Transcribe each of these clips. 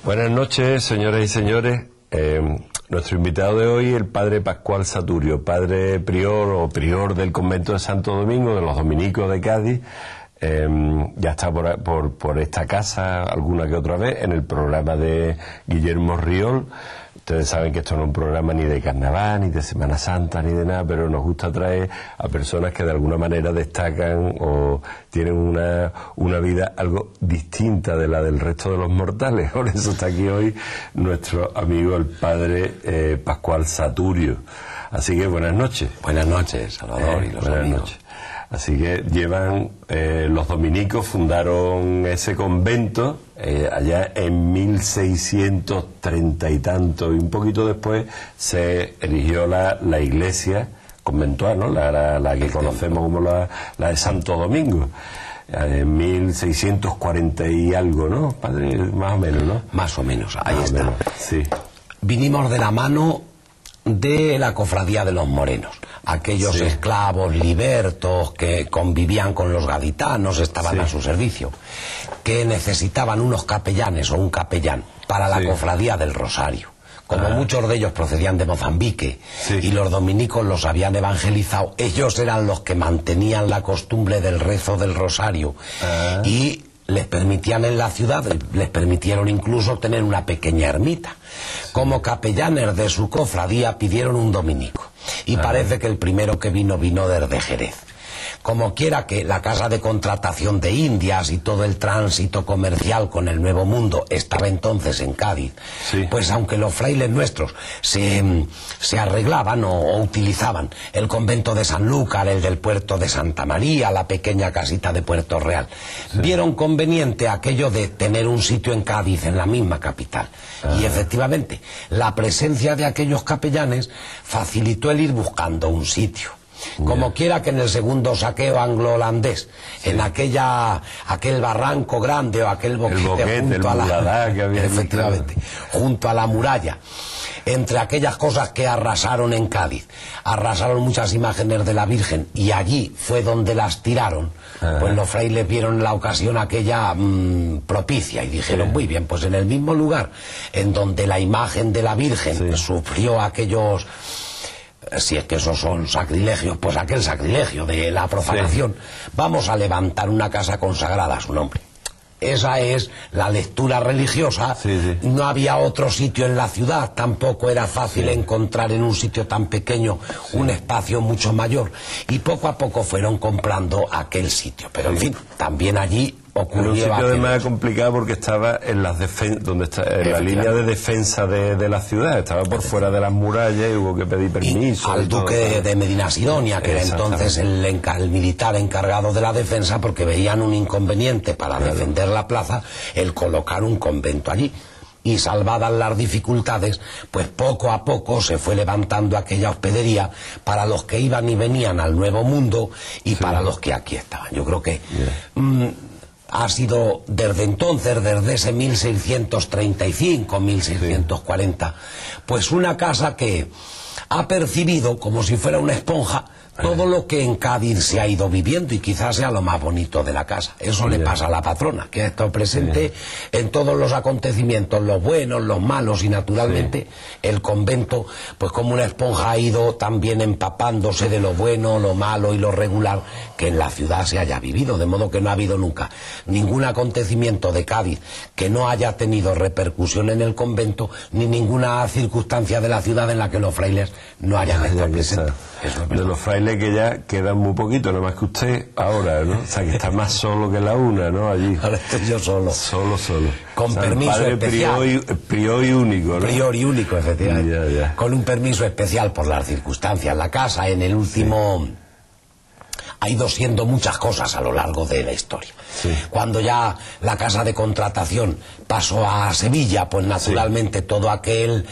Buenas noches, señoras y señores. Nuestro invitado de hoy, el padre Pascual Saturio, padre prior o prior del convento de Santo Domingo, de los dominicos de Cádiz. Ya está por esta casa alguna que otra vez en el programa de Guillermo Riol. Ustedes saben que esto no es un programa ni de carnaval, ni de Semana Santa, ni de nada, pero nos gusta traer a personas que de alguna manera destacan o tienen una vida algo distinta de la del resto de los mortales. Por eso está aquí hoy nuestro amigo el padre Pascual Saturio. Así que buenas noches. Buenas noches, Salvador y los buenas amigos. Noches. Así que los dominicos fundaron ese convento allá en 1630 y tanto, y un poquito después se erigió la iglesia conventual, ¿no? la que conocemos como la de Santo Domingo, en 1640 y algo, ¿no, padre? Más o menos, ¿no? Más o menos, ahí está. Menos, sí. Vinimos de la mano de la cofradía de los morenos, aquellos esclavos libertos que convivían con los gaditanos, estaban a su servicio, que necesitaban unos capellanes o un capellán para la cofradía del Rosario. Como muchos de ellos procedían de Mozambique y los dominicos los habían evangelizado, ellos eran los que mantenían la costumbre del rezo del Rosario y les permitían en la ciudad, les permitieron incluso tener una pequeña ermita. Como capellanes de su cofradía pidieron un dominico, y parece que el primero que vino desde Jerez. Como quiera que la casa de contratación de Indias y todo el tránsito comercial con el Nuevo Mundo estaba entonces en Cádiz, pues aunque los frailes nuestros se arreglaban o utilizaban el convento de Sanlúcar, el del puerto de Santa María, la pequeña casita de Puerto Real, vieron conveniente aquello de tener un sitio en Cádiz, en la misma capital. Y efectivamente, la presencia de aquellos capellanes facilitó el ir buscando un sitio. Como quiera que en el segundo saqueo anglo-holandés, en aquel barranco grande o aquel boquete junto a la, efectivamente, junto a la muralla, entre aquellas cosas que arrasaron en Cádiz, arrasaron muchas imágenes de la Virgen, y allí fue donde las tiraron. Pues los frailes vieron la ocasión aquella propicia y dijeron, muy bien, pues en el mismo lugar en donde la imagen de la Virgen sufrió aquellos, si es que esos son sacrilegios, pues aquel sacrilegio de la profanación, vamos a levantar una casa consagrada a su nombre. Esa es la lectura religiosa. No había otro sitio en la ciudad, tampoco era fácil encontrar en un sitio tan pequeño un espacio mucho mayor, y poco a poco fueron comprando aquel sitio. Pero en fin, también allí ocurrió un sitio además complicado porque estaba en las donde está en la línea de defensa de la ciudad, estaba por fuera de las murallas y hubo que pedir permiso. Al duque de Medina Sidonia, que era entonces el militar encargado de la defensa, porque veían un inconveniente para defender la plaza el colocar un convento allí. Y salvadas las dificultades, pues poco a poco se fue levantando aquella hospedería para los que iban y venían al Nuevo Mundo y para los que aquí estaban. Yo creo que ha sido desde entonces, desde ese 1635, 1640, pues una casa que ha percibido como si fuera una esponja todo lo que en Cádiz se ha ido viviendo, y quizás sea lo más bonito de la casa. Eso le pasa a la patrona, que ha estado presente en todos los acontecimientos, los buenos, los malos, y naturalmente el convento, pues como una esponja, ha ido también empapándose de lo bueno, lo malo y lo regular que en la ciudad se haya vivido, de modo que no ha habido nunca ningún acontecimiento de Cádiz que no haya tenido repercusión en el convento, ni ninguna circunstancia de la ciudad en la que los frailes no hayan estado presentes. De los frailes que ya quedan muy poquito, nada más que usted ahora, ¿no? O sea, que está más solo que la una, ¿no? Allí. Ahora estoy yo solo. Solo. Con permiso especial. Prior y único, ¿no? Prior y único, efectivamente. Con un permiso especial por las circunstancias. La casa en el último ha ido siendo muchas cosas a lo largo de la historia. Cuando ya la casa de contratación pasó a Sevilla, pues naturalmente todo aquello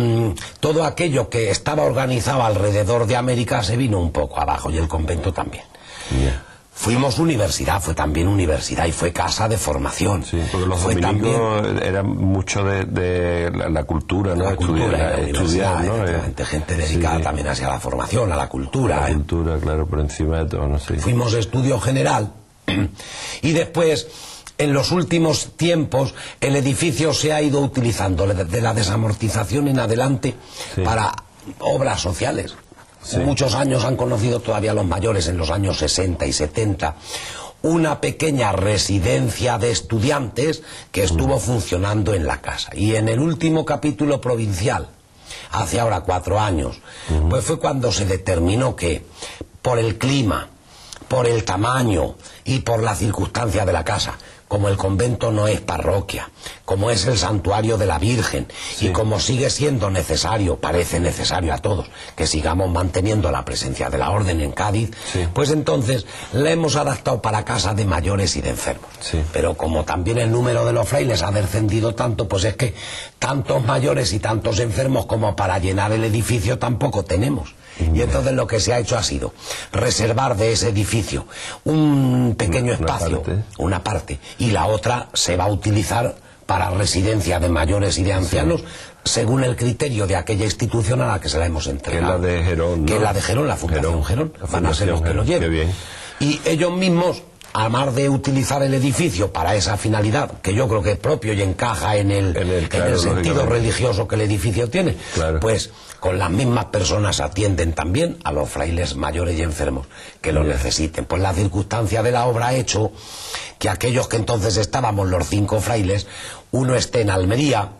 que estaba organizado alrededor de América se vino un poco abajo, y el convento también. Fuimos universidad, fue también universidad y fue casa de formación. Sí, porque los dominicos eran mucho de la cultura, ¿no? La cultura, estudiar, ¿no? Gente dedicada también hacia la formación, a la cultura. La cultura, claro, por encima de todo, ¿no? Sí. Fuimos estudio general y después en los últimos tiempos el edificio se ha ido utilizando de la desamortización en adelante para obras sociales. Muchos años han conocido todavía los mayores, en los años 60 y 70, una pequeña residencia de estudiantes que estuvo funcionando en la casa. Y en el último capítulo provincial, hace ahora 4 años, pues fue cuando se determinó que por el clima, por el tamaño y por la circunstancia de la casa, como el convento no es parroquia, como es el santuario de la Virgen, y como sigue siendo necesario, parece necesario a todos, que sigamos manteniendo la presencia de la Orden en Cádiz, pues entonces la hemos adaptado para casa de mayores y de enfermos. Pero como también el número de los frailes ha descendido tanto, pues es que tantos mayores y tantos enfermos como para llenar el edificio tampoco tenemos. Y entonces lo que se ha hecho ha sido reservar de ese edificio un pequeño espacio, una parte, y la otra se va a utilizar para residencia de mayores y de ancianos, según el criterio de aquella institución a la que se la hemos entregado. Que es la de Gerón, ¿no? Que es la de Gerón, la Fundación Gerón. Van a ser los que lo lleven. Y ellos mismos, además de utilizar el edificio para esa finalidad, que yo creo que es propio y encaja en el sentido religioso que el edificio tiene, pues con las mismas personas atienden también a los frailes mayores y enfermos que lo necesiten. Pues la circunstancia de la obra ha hecho que aquellos que entonces estábamos los 5 frailes, uno esté en Almería,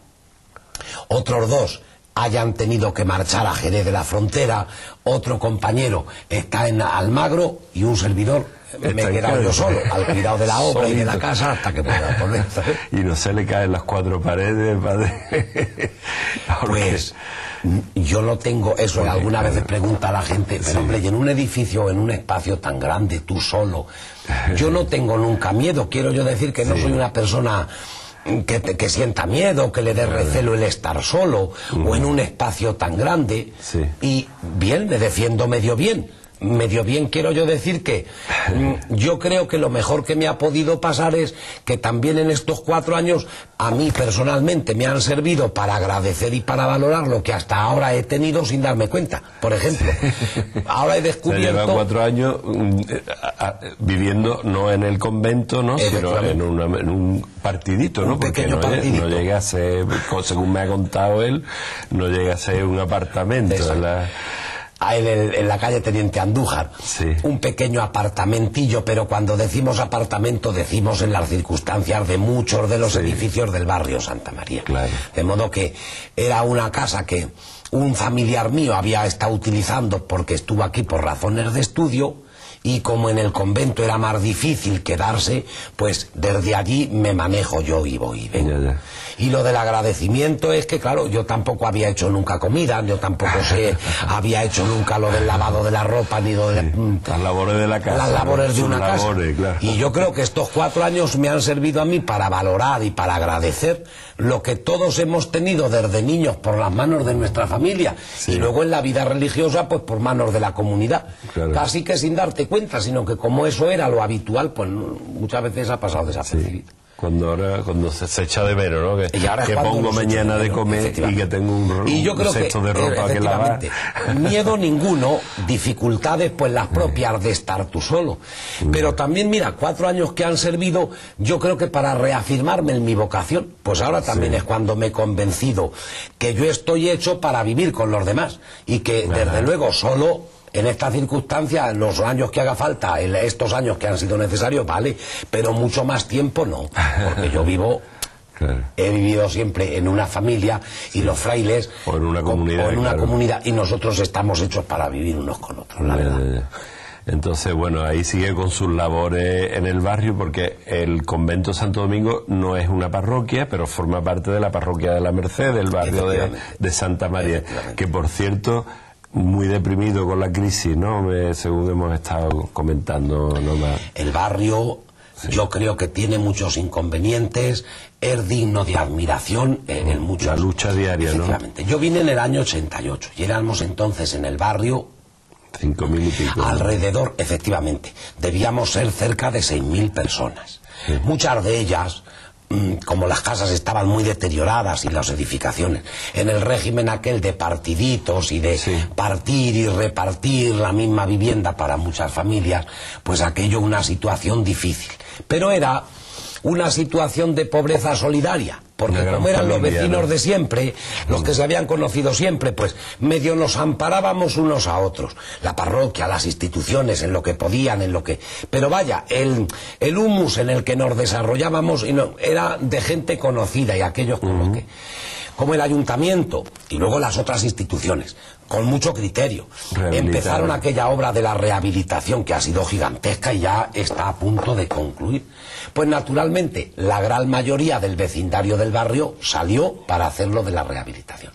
otros 2 hayan tenido que marchar a Jerez de la Frontera, otro compañero está en Almagro y un servidor me he quedado yo solo, al cuidado de la obra y de la casa hasta que pueda poner. Y no se le caen las 4 paredes, padre. Pues yo no tengo eso, algunas veces pregunta a la gente, pero hombre, y en un edificio, en un espacio tan grande, tú solo, yo no tengo nunca miedo, quiero yo decir que no soy una persona que sienta miedo, que le dé recelo el estar solo o en un espacio tan grande, y bien, me defiendo medio bien. Medio bien quiero yo decir que yo creo que lo mejor que me ha podido pasar es que también en estos 4 años a mí personalmente me han servido para agradecer y para valorar lo que hasta ahora he tenido sin darme cuenta. Por ejemplo, ahora he descubierto... Se lleva 4 años viviendo no en el convento, ¿no? Sino en un partidito, ¿no? Un pequeño partidito. No llega a ser, según me ha contado él, no llega a ser un apartamento. En la calle Teniente Andújar, un pequeño apartamentillo, pero cuando decimos apartamento decimos en las circunstancias de muchos de los edificios del barrio Santa María. De modo que era una casa que un familiar mío había estado utilizando porque estuvo aquí por razones de estudio, y como en el convento era más difícil quedarse, pues desde allí me manejo yo y voy y vengo. Y lo del agradecimiento es que, claro, yo tampoco había hecho nunca comida, yo tampoco había hecho nunca lo del lavado de la ropa, ni lo de... las labores de la casa. Las labores de una casa. Claro. Y yo creo que estos 4 años me han servido a mí para valorar y para agradecer lo que todos hemos tenido desde niños por las manos de nuestra familia, y luego en la vida religiosa pues por manos de la comunidad. Casi que sin darte cuenta, sino que como eso era lo habitual, pues muchas veces ha pasado desapercibido. Cuando se echa de menos, ¿no? Que pongo mañana de comer y que tengo un cesto de ropa que lavar. Miedo ninguno, dificultades pues las propias de estar tú solo. Pero también, mira, 4 años que han servido, yo creo que para reafirmarme en mi vocación, pues ahora también es cuando me he convencido que yo estoy hecho para vivir con los demás, y que desde luego solo... En estas circunstancias, los años que haga falta, estos años que han sido necesarios, vale, pero mucho más tiempo no, porque yo vivo... He vivido siempre en una familia, y los frailes o en una comunidad, y nosotros estamos hechos para vivir unos con otros, la verdad. Entonces, bueno, ahí sigue con sus labores en el barrio, porque el convento Santo Domingo no es una parroquia, pero forma parte de la parroquia de la Merced, del barrio de Santa María, que por cierto... muy deprimido con la crisis, ¿no? Según hemos estado comentando nomás. El barrio, yo creo que tiene muchos inconvenientes, es digno de admiración en muchos... La lucha diaria, ¿no? Yo vine en el año 88 y éramos entonces en el barrio 5.000 y pico. Alrededor, efectivamente, debíamos ser cerca de 6.000 personas. Muchas de ellas... como las casas estaban muy deterioradas y las edificaciones, en el régimen aquel de partiditos y de partir y repartir la misma vivienda para muchas familias, pues aquello una situación difícil. Pero era una situación de pobreza solidaria, porque como eran los vecinos de siempre, los que se habían conocido siempre, pues medio nos amparábamos unos a otros, la parroquia, las instituciones, en lo que podían, en lo que... Pero vaya, el humus en el que nos desarrollábamos era de gente conocida, y aquellos con los que... como el ayuntamiento y luego las otras instituciones, con mucho criterio. Empezaron aquella obra de la rehabilitación que ha sido gigantesca y ya está a punto de concluir. Pues naturalmente la gran mayoría del vecindario del barrio salió para hacerlo de la rehabilitación.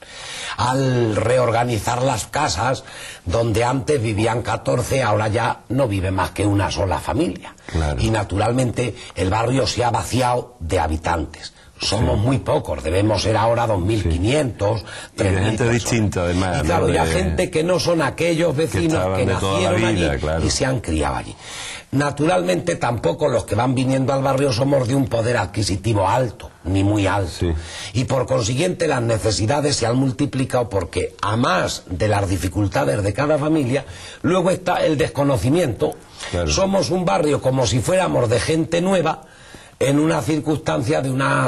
Al reorganizar las casas, donde antes vivían 14, ahora ya no vive más que una sola familia. Claro. Y naturalmente el barrio se ha vaciado de habitantes. Somos muy pocos, debemos ser ahora 2.500, 3.000 gente distinta, además. Y claro, ya gente que no son aquellos vecinos que nacieron allí, claro, y se han criado allí. Naturalmente tampoco los que van viniendo al barrio somos de un poder adquisitivo alto, ni muy alto. Y por consiguiente las necesidades se han multiplicado porque, a más de las dificultades de cada familia, luego está el desconocimiento. Claro. Somos un barrio como si fuéramos de gente nueva, en una circunstancia de unas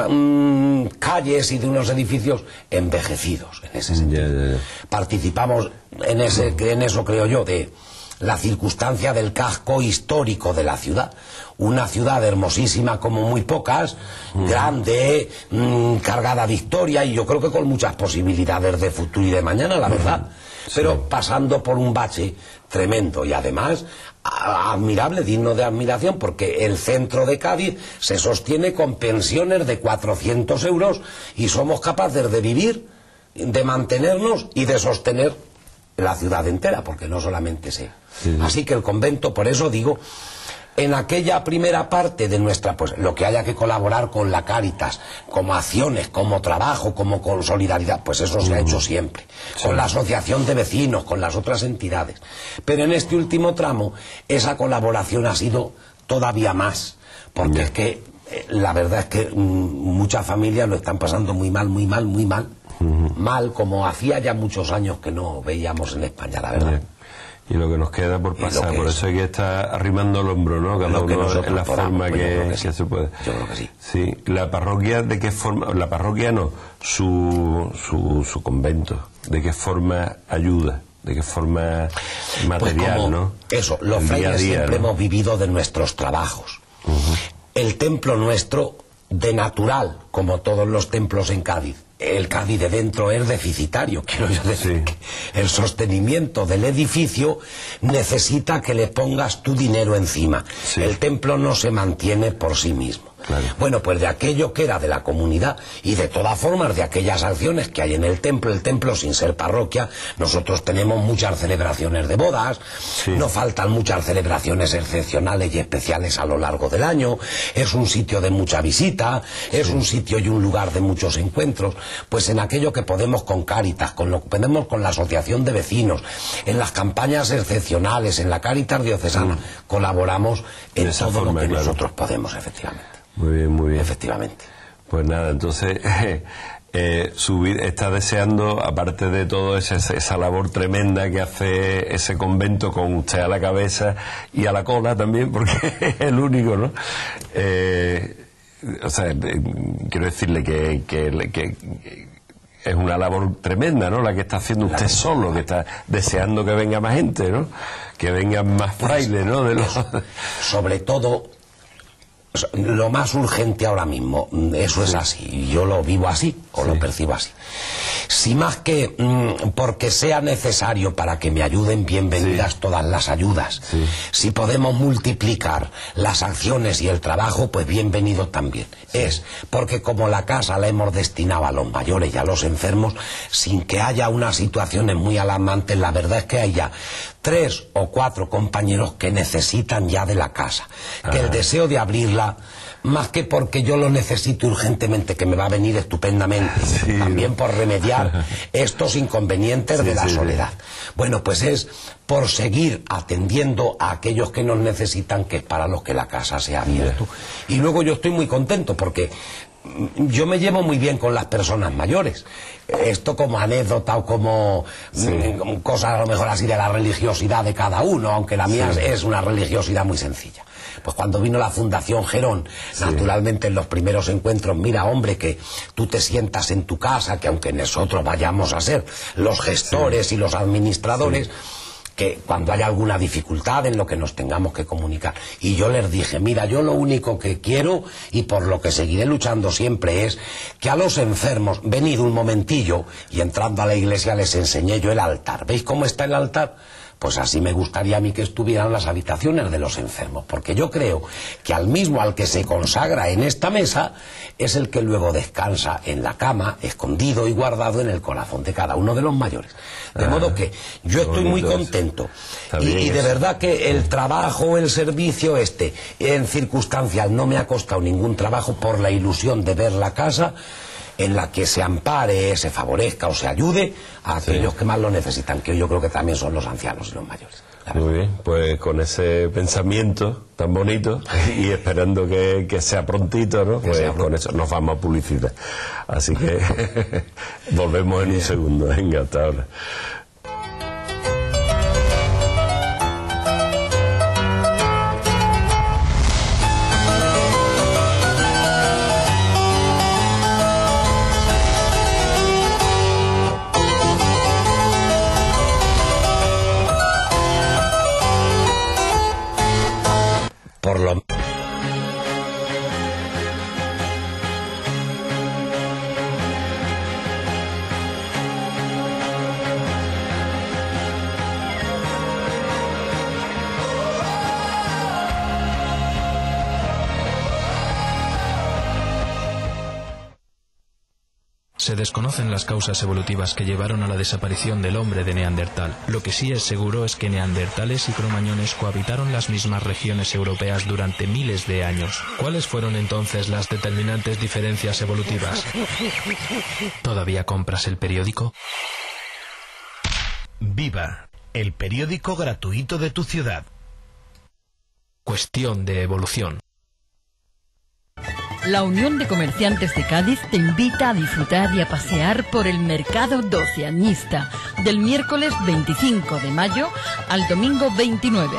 calles y de unos edificios envejecidos, en ese sentido. Participamos en eso creo yo, de la circunstancia del casco histórico de la ciudad. Una ciudad hermosísima como muy pocas, grande, cargada de historia, y yo creo que con muchas posibilidades de futuro y de mañana, la verdad. Pero pasando por un bache tremendo, y además admirable, digno de admiración, porque el centro de Cádiz se sostiene con pensiones de 400 euros y somos capaces de vivir, de mantenernos y de sostener la ciudad entera, porque no solamente sea. Así que el convento, por eso digo, en aquella primera parte de nuestra, pues lo que haya que colaborar con la Cáritas, como acciones, como trabajo, como con solidaridad, pues eso se ha hecho siempre, con la asociación de vecinos, con las otras entidades. Pero en este último tramo, esa colaboración ha sido todavía más, porque es que la verdad es que muchas familias lo están pasando muy mal, muy mal, muy mal, mal, como hacía ya muchos años que no veíamos en España, la verdad. Y lo que nos queda por pasar, por eso hay que estar arrimando el hombro, ¿no? Cada uno en la forma que se puede. Yo creo que sí. Sí, la parroquia, ¿de qué forma? La parroquia no, su convento, ¿de qué forma ayuda? ¿De qué forma material, pues ¿no? Eso, los frailes siempre hemos vivido de nuestros trabajos. El templo nuestro, de natural, como todos los templos en Cádiz, el Cádiz de dentro es deficitario, quiero yo decir que el sostenimiento del edificio necesita que le pongas tu dinero encima. El templo no se mantiene por sí mismo. Bueno, pues de aquello que era de la comunidad y de todas formas de aquellas acciones que hay en el templo sin ser parroquia, nosotros tenemos muchas celebraciones de bodas, nos faltan muchas celebraciones excepcionales y especiales a lo largo del año, es un sitio de mucha visita, es un sitio y un lugar de muchos encuentros. Pues en aquello que podemos con Cáritas, con lo que podemos con la asociación de vecinos, en las campañas excepcionales, en la Cáritas diocesana, colaboramos en todo lo que nosotros podemos, efectivamente. Muy bien, muy bien. Efectivamente. Pues nada, entonces está deseando, aparte de todo esa labor tremenda que hace ese convento con usted a la cabeza y a la cola también, porque es el único, ¿no? O sea, quiero decirle que es una labor tremenda, ¿no? La que está haciendo usted solo, que está deseando que venga más gente, ¿no? Que vengan más frailes, ¿no? Sobre todo, lo más urgente ahora mismo, eso es así, yo lo vivo así, o lo percibo así. Si más que porque sea necesario para que me ayuden, bienvenidas todas las ayudas. Si podemos multiplicar las acciones y el trabajo, pues bienvenido también. Es porque como la casa la hemos destinado a los mayores y a los enfermos, sin que haya unas situaciones muy alarmantes, la verdad es que hay ya 3 o 4 compañeros que necesitan ya de la casa, que el deseo de abrirla, más que porque yo lo necesito urgentemente, que me va a venir estupendamente, también por remediar estos inconvenientes de la soledad. Bueno, pues es por seguir atendiendo a aquellos que nos necesitan, que es para los que la casa se ha abierto. Y luego yo estoy muy contento porque yo me llevo muy bien con las personas mayores. Esto como anécdota o como cosas a lo mejor así de la religiosidad de cada uno, aunque la mía es una religiosidad muy sencilla. Pues cuando vino la Fundación Gerón, naturalmente en los primeros encuentros, mira, hombre, que tú te sientas en tu casa, que aunque nosotros vayamos a ser los gestores y los administradores, que cuando haya alguna dificultad en lo que nos tengamos que comunicar. Y yo les dije, mira, yo lo único que quiero y por lo que seguiré luchando siempre es que a los enfermos, venid un momentillo, y entrando a la iglesia les enseñé yo el altar. ¿Veis cómo está el altar? Pues así me gustaría a mí que estuvieran las habitaciones de los enfermos, porque yo creo que al que se consagra en esta mesa es el que luego descansa en la cama, escondido y guardado en el corazón de cada uno de los mayores. De modo que yo estoy muy contento y de verdad que el trabajo, el servicio en circunstancial no me ha costado ningún trabajo por la ilusión de ver la casa en la que se ampare, se favorezca o se ayude a aquellos que más lo necesitan, que yo creo que también son los ancianos y los mayores. Muy bien, pues con ese pensamiento tan bonito y esperando que sea prontito, ¿no? Pues con eso nos vamos a publicidad. Así que volvemos en un segundo. Venga, hasta ahora. Por lo Se desconocen las causas evolutivas que llevaron a la desaparición del hombre de Neandertal. Lo que sí es seguro es que neandertales y cromañones cohabitaron las mismas regiones europeas durante miles de años. ¿Cuáles fueron entonces las determinantes diferencias evolutivas? ¿Todavía compras el periódico? Viva, el periódico gratuito de tu ciudad. Cuestión de evolución. La Unión de Comerciantes de Cádiz te invita a disfrutar y a pasear por el mercado doceañista del miércoles 25 de mayo al domingo 29.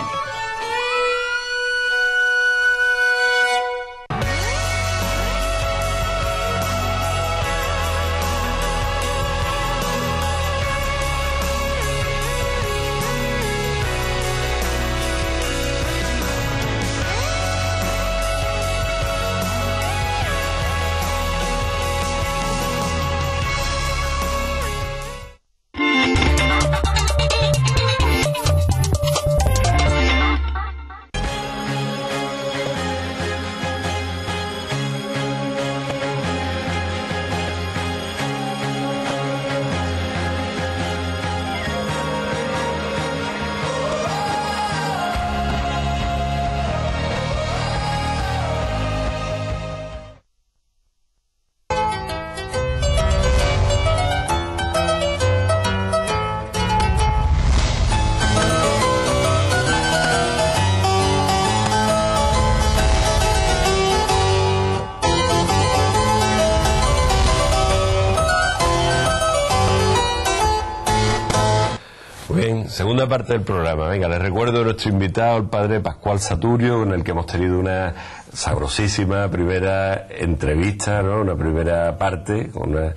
Bien, segunda parte del programa. Venga, les recuerdo a nuestro invitado, el padre Pascual Saturio, con el que hemos tenido una sabrosísima primera entrevista, ¿no? Una primera parte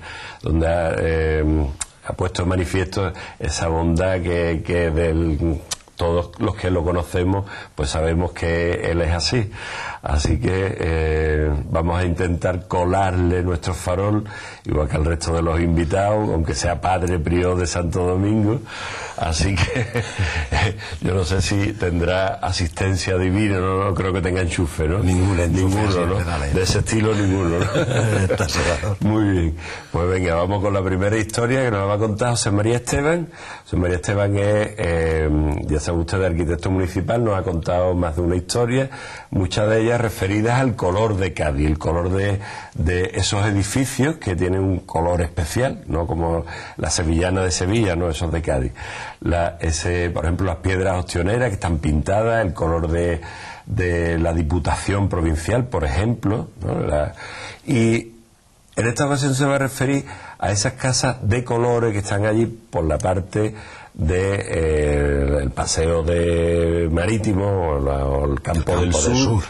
donde ha puesto en manifiesto esa bondad que todos los que lo conocemos pues sabemos que él es así. Así que vamos a intentar colarle nuestro farol, igual que al resto de los invitados, aunque sea padre prior de Santo Domingo. Así que yo no sé si tendrá asistencia divina, no creo que tenga enchufe, ¿no? Ninguno, ¿no? De ese estilo ninguno, ¿no? Muy bien, pues venga, vamos con la primera historia que nos va a contar José María Esteban. José María Esteban es, ya sabe usted, arquitecto municipal, nos ha contado más de una historia, muchas de ellas referidas al color de Cádiz, el color de esos edificios que tienen un color especial, no como la sevillana de Sevilla, no esos de Cádiz. Por ejemplo, las piedras ostioneras que están pintadas, el color de la Diputación Provincial, por ejemplo, ¿no? Y en esta ocasión se va a referir a esas casas de colores que están allí por la parte de el paseo de marítimo o el campo del sur.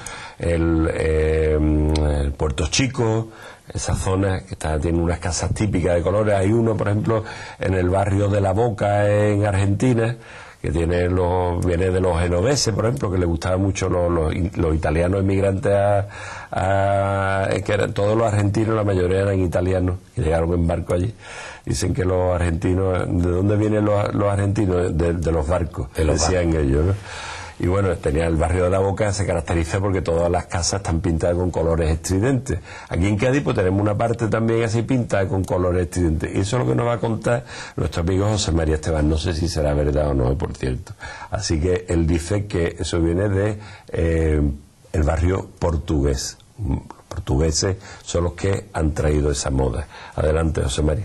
El Puerto Chico, esa zona que tiene unas casas típicas de colores. Hay uno, por ejemplo, en el barrio de La Boca, en Argentina, que viene de los genoveses, por ejemplo, que le gustaban mucho los italianos inmigrantes que eran todos los argentinos, la mayoría eran italianos, y llegaron en barco allí. Dicen que los argentinos, ¿de dónde vienen los argentinos? De los barcos, decían ellos, ¿no? Y bueno, tenía el barrio de La Boca, se caracteriza porque todas las casas están pintadas con colores estridentes. Aquí en Cádiz pues tenemos una parte también así pintada con colores estridentes. Y eso es lo que nos va a contar nuestro amigo José María Esteban. No sé si será verdad o no, por cierto. Así que él dice que eso viene de el barrio portugués. Los portugueses son los que han traído esa moda. Adelante, José María.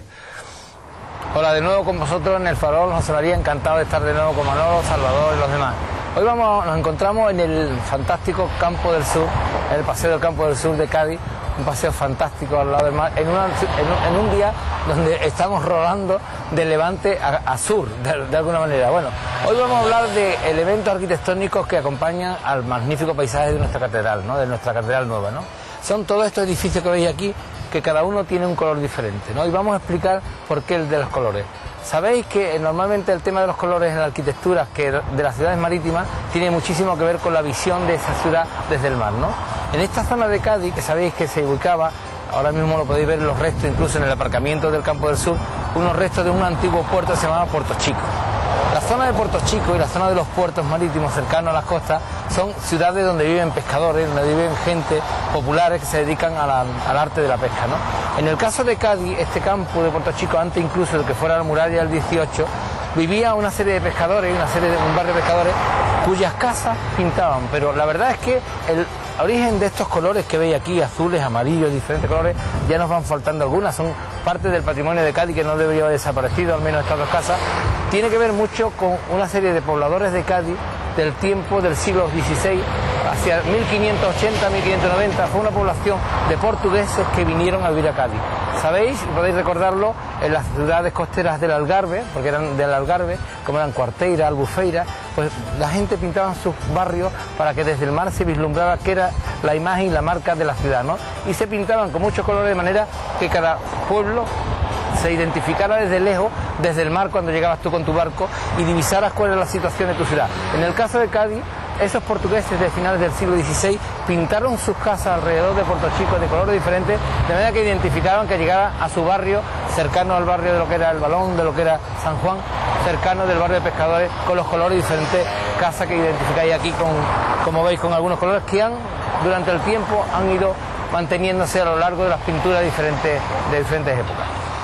Hola de nuevo con vosotros en El Farol. José María, encantado de estar de nuevo con Manolo, Salvador y los demás. Hoy nos encontramos en el fantástico Campo del Sur, en el paseo del Campo del Sur de Cádiz, un paseo fantástico al lado del mar, en un día donde estamos rodando de levante a sur, de alguna manera. Bueno, hoy vamos a hablar de elementos arquitectónicos que acompañan al magnífico paisaje de nuestra catedral, ¿no? De nuestra catedral nueva, ¿no? Son todos estos edificios que veis aquí, que cada uno tiene un color diferente, ¿no? Y vamos a explicar por qué el de los colores. Sabéis que normalmente el tema de los colores en la arquitectura de las ciudades marítimas tiene muchísimo que ver con la visión de esa ciudad desde el mar, ¿no? En esta zona de Cádiz, que sabéis que se ubicaba, ahora mismo lo podéis ver los restos, incluso en el aparcamiento del Campo del Sur, unos restos de un antiguo puerto que se llamaba Puerto Chico. La zona de Puerto Chico y la zona de los puertos marítimos cercanos a las costas son ciudades donde viven pescadores, donde viven gente populares que se dedican al arte de la pesca, ¿no? En el caso de Cádiz, este campo de Puerto Chico, antes incluso de que fuera la muralla del 18, vivía una serie de pescadores, un barrio de pescadores cuyas casas pintaban, pero la verdad es que el origen de estos colores que veis aquí, azules, amarillos, diferentes colores, ya nos van faltando algunas, son parte del patrimonio de Cádiz que no debería haber desaparecido, al menos estas dos casas. Tiene que ver mucho con una serie de pobladores de Cádiz del tiempo del siglo XVI, hacia 1580, 1590, fue una población de portugueses que vinieron a vivir a Cádiz. ¿Sabéis? Podéis recordarlo en las ciudades costeras del Algarve, porque eran del Algarve, como eran Cuarteira, Albufeira, pues la gente pintaba sus barrios para que desde el mar se vislumbrara que era la imagen y la marca de la ciudad, ¿no? Y se pintaban con muchos colores de manera que cada pueblo se identificara desde lejos, desde el mar cuando llegabas tú con tu barco y divisaras cuál era la situación de tu ciudad. En el caso de Cádiz, esos portugueses de finales del siglo XVI pintaron sus casas alrededor de Puerto Chico de colores diferentes, de manera que identificaban que llegara a su barrio, cercano al barrio de lo que era El Balón, de lo que era San Juan, cercano del barrio de pescadores, con los colores diferentes, casas que identificáis aquí, como veis, con algunos colores que durante el tiempo han ido manteniéndose a lo largo de las pinturas de diferentes épocas.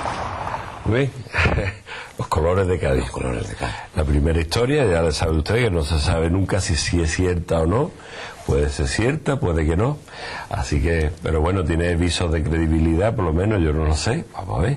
¿Ves? Los colores de Cádiz. La primera historia, ya sabe usted que no se sabe nunca si es cierta o no. Puede ser cierta, puede que no. Así que, pero bueno, tiene visos de credibilidad, por lo menos, yo no lo sé. Vamos a ver.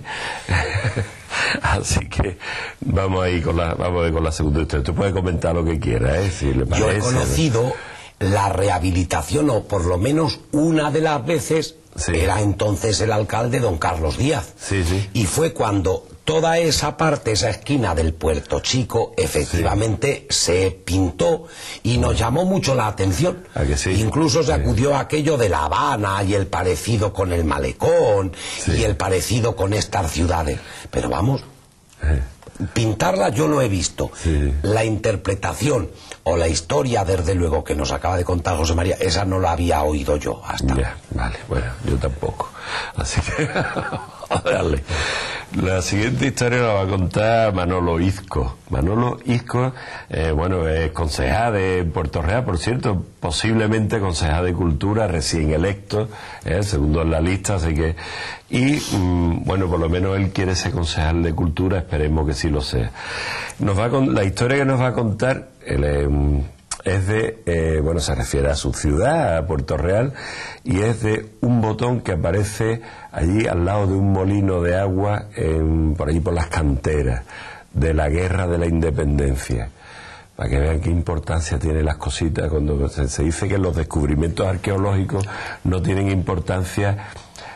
Así que vamos a ir con la segunda historia. Usted puede comentar lo que quiera, si le parece. Yo he conocido la rehabilitación, o por lo menos una de las veces. Sí. Era entonces el alcalde don Carlos Díaz. Sí, sí. Y fue cuando toda esa parte, esa esquina del Puerto Chico, efectivamente se pintó y nos llamó mucho la atención. ¿A que sí? Incluso se acudió a aquello de La Habana y el parecido con el Malecón y el parecido con estas ciudades. Pero vamos, pintarla yo lo he visto. Sí. La interpretación o la historia, desde luego, que nos acaba de contar José María, esa no la había oído yo hasta. Ya, vale, bueno, yo tampoco. Así que, dale. La siguiente historia la va a contar Manolo Izco. Manolo Izco, bueno, es concejal de Puerto Real, por cierto, posiblemente concejal de Cultura, recién electo, segundo en la lista, así que... Y, bueno, por lo menos él quiere ser concejal de Cultura, esperemos que sí lo sea. La historia que nos va a contar... es de, bueno, se refiere a su ciudad, a Puerto Real, y es de un botón que aparece allí al lado de un molino de agua, por allí por las canteras, de la Guerra de la Independencia. Para que vean qué importancia tienen las cositas, cuando se dice que los descubrimientos arqueológicos no tienen importancia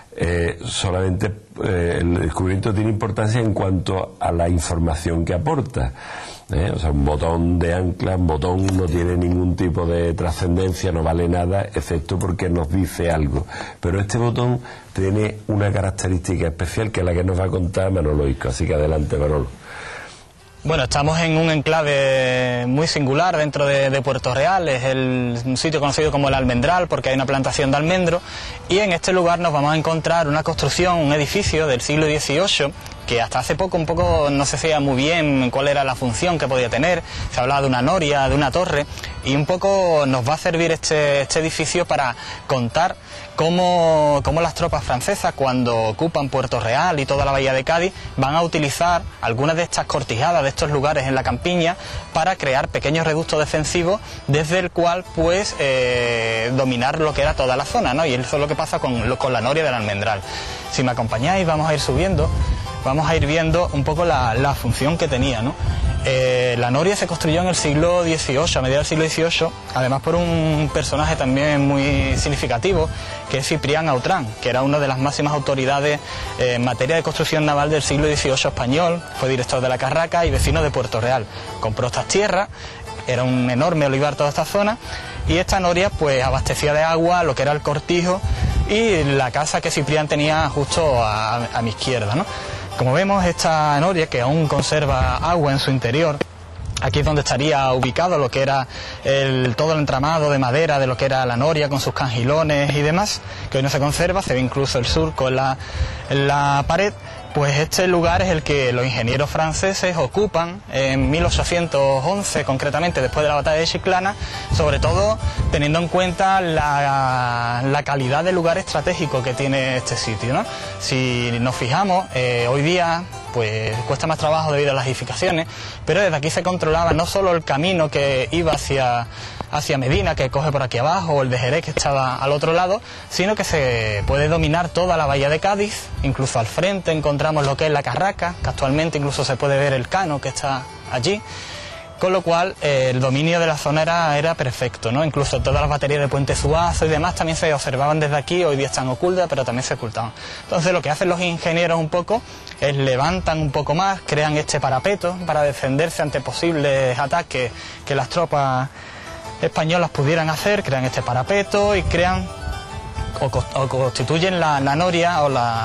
solamente el descubrimiento tiene importancia en cuanto a la información que aporta. O sea, un botón de ancla, un botón no tiene ningún tipo de trascendencia, no vale nada, excepto porque nos dice algo. Pero este botón tiene una característica especial que es la que nos va a contar Manolo Isco. Así que adelante, Manolo. Bueno, estamos en un enclave muy singular dentro de Puerto Real, es un sitio conocido como el Almendral porque hay una plantación de almendro, y en este lugar nos vamos a encontrar una construcción, un edificio del siglo XVIII que hasta hace poco no se sabía muy bien cuál era la función que podía tener. Se hablaba de una noria, de una torre, y un poco nos va a servir este edificio para contar cómo las tropas francesas, cuando ocupan Puerto Real y toda la bahía de Cádiz, van a utilizar algunas de estas cortijadas, de estos lugares en la campiña, para crear pequeños reductos defensivos desde el cual pues dominar lo que era toda la zona, ¿no? Y eso es lo que pasa con la noria del Almendral. Si me acompañáis, vamos a ir subiendo, vamos a ir viendo un poco la función que tenía, ¿no? La noria se construyó en el siglo XVIII, a mediados del siglo XVIII, además por un personaje también muy significativo, que es Ciprián Autrán, que era una de las máximas autoridades en materia de construcción naval del siglo XVIII español, fue director de la Carraca y vecino de Puerto Real. Compró estas tierras, era un enorme olivar toda esta zona, y esta noria pues abastecía de agua lo que era el cortijo y la casa que Ciprián tenía justo a mi izquierda, ¿no? Como vemos, esta noria, que aún conserva agua en su interior, aquí es donde estaría ubicado lo que era todo el entramado de madera de lo que era la noria, con sus cangilones y demás, que hoy no se conserva, se ve incluso el surco en la pared. Pues este lugar es el que los ingenieros franceses ocupan en 1811, concretamente después de la batalla de Chiclana, sobre todo teniendo en cuenta la calidad de lugar estratégico que tiene este sitio, ¿no? Si nos fijamos, hoy día pues cuesta más trabajo debido a las edificaciones, pero desde aquí se controlaba no solo el camino que iba hacia Medina, que coge por aquí abajo, o el de Jerez, que estaba al otro lado, sino que se puede dominar toda la bahía de Cádiz. Incluso al frente encontramos lo que es la Carraca, que actualmente incluso se puede ver el Cano que está allí, con lo cual el dominio de la zona era perfecto, ¿no? Incluso todas las baterías de Puente Zuazo y demás también se observaban desde aquí, hoy día están ocultas, pero también se ocultaban. Entonces lo que hacen los ingenieros un poco es levantan un poco más, crean este parapeto para defenderse ante posibles ataques que las tropas españolas pudieran hacer, crean este parapeto y crean o constituyen la noria, o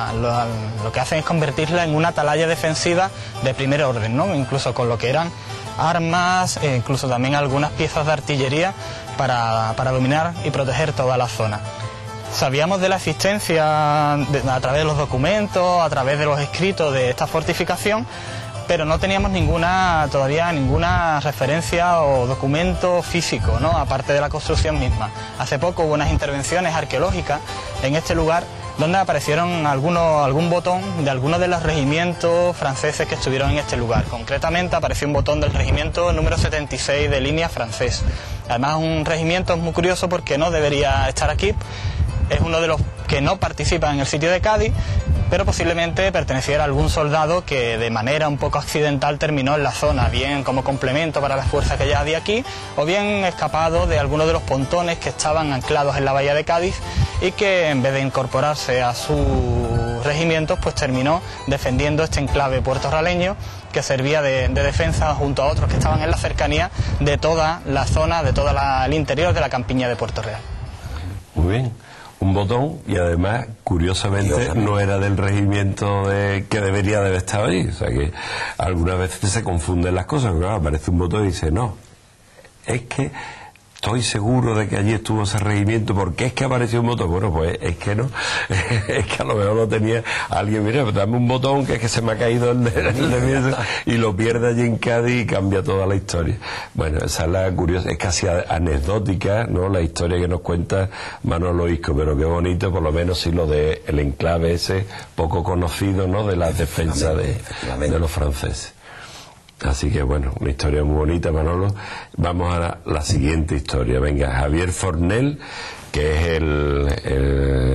lo que hacen es convertirla en una atalaya defensiva de primer orden, ¿no? Incluso con lo que eran armas, incluso también algunas piezas de artillería para dominar y proteger toda la zona. Sabíamos de la existencia a través de los documentos, a través de los escritos de esta fortificación, pero no teníamos todavía ninguna referencia o documento físico, ¿no? Aparte de la construcción misma. Hace poco hubo unas intervenciones arqueológicas en este lugar donde aparecieron algún botón de algunos de los regimientos franceses que estuvieron en este lugar. Concretamente apareció un botón del regimiento número 76 de línea francés. Además, un regimiento muy curioso porque no debería estar aquí. Es uno de los que no participa en el sitio de Cádiz, pero posiblemente perteneciera a algún soldado que de manera un poco accidental terminó en la zona, bien como complemento para las fuerzas que ya había aquí, o bien escapado de alguno de los pontones que estaban anclados en la bahía de Cádiz y que en vez de incorporarse a sus regimientos, pues terminó defendiendo este enclave puertorraleño que servía de defensa junto a otros que estaban en la cercanía de toda la zona, de todo el interior de la campiña de Puerto Real. Muy bien. Un botón, y además, curiosamente, no era del regimiento que debería de haber estado ahí. O sea que algunas veces se confunden las cosas. Claro, aparece un botón y dice, no, es que estoy seguro de que allí estuvo ese regimiento. ¿Por qué es que apareció un botón? Bueno, pues es que no. Es que a lo mejor lo tenía alguien, mira, dame un botón que es que se me ha caído el de y lo pierde allí en Cádiz y cambia toda la historia. Bueno, esa es la curiosa, es casi anecdótica, ¿no? La historia que nos cuenta Manolo Isco, pero qué bonito, por lo menos sí lo de el enclave ese poco conocido, ¿no? De las defensas de los franceses. Así que bueno, una historia muy bonita, Manolo. Vamos a la siguiente historia. Venga, Javier Fornel, que es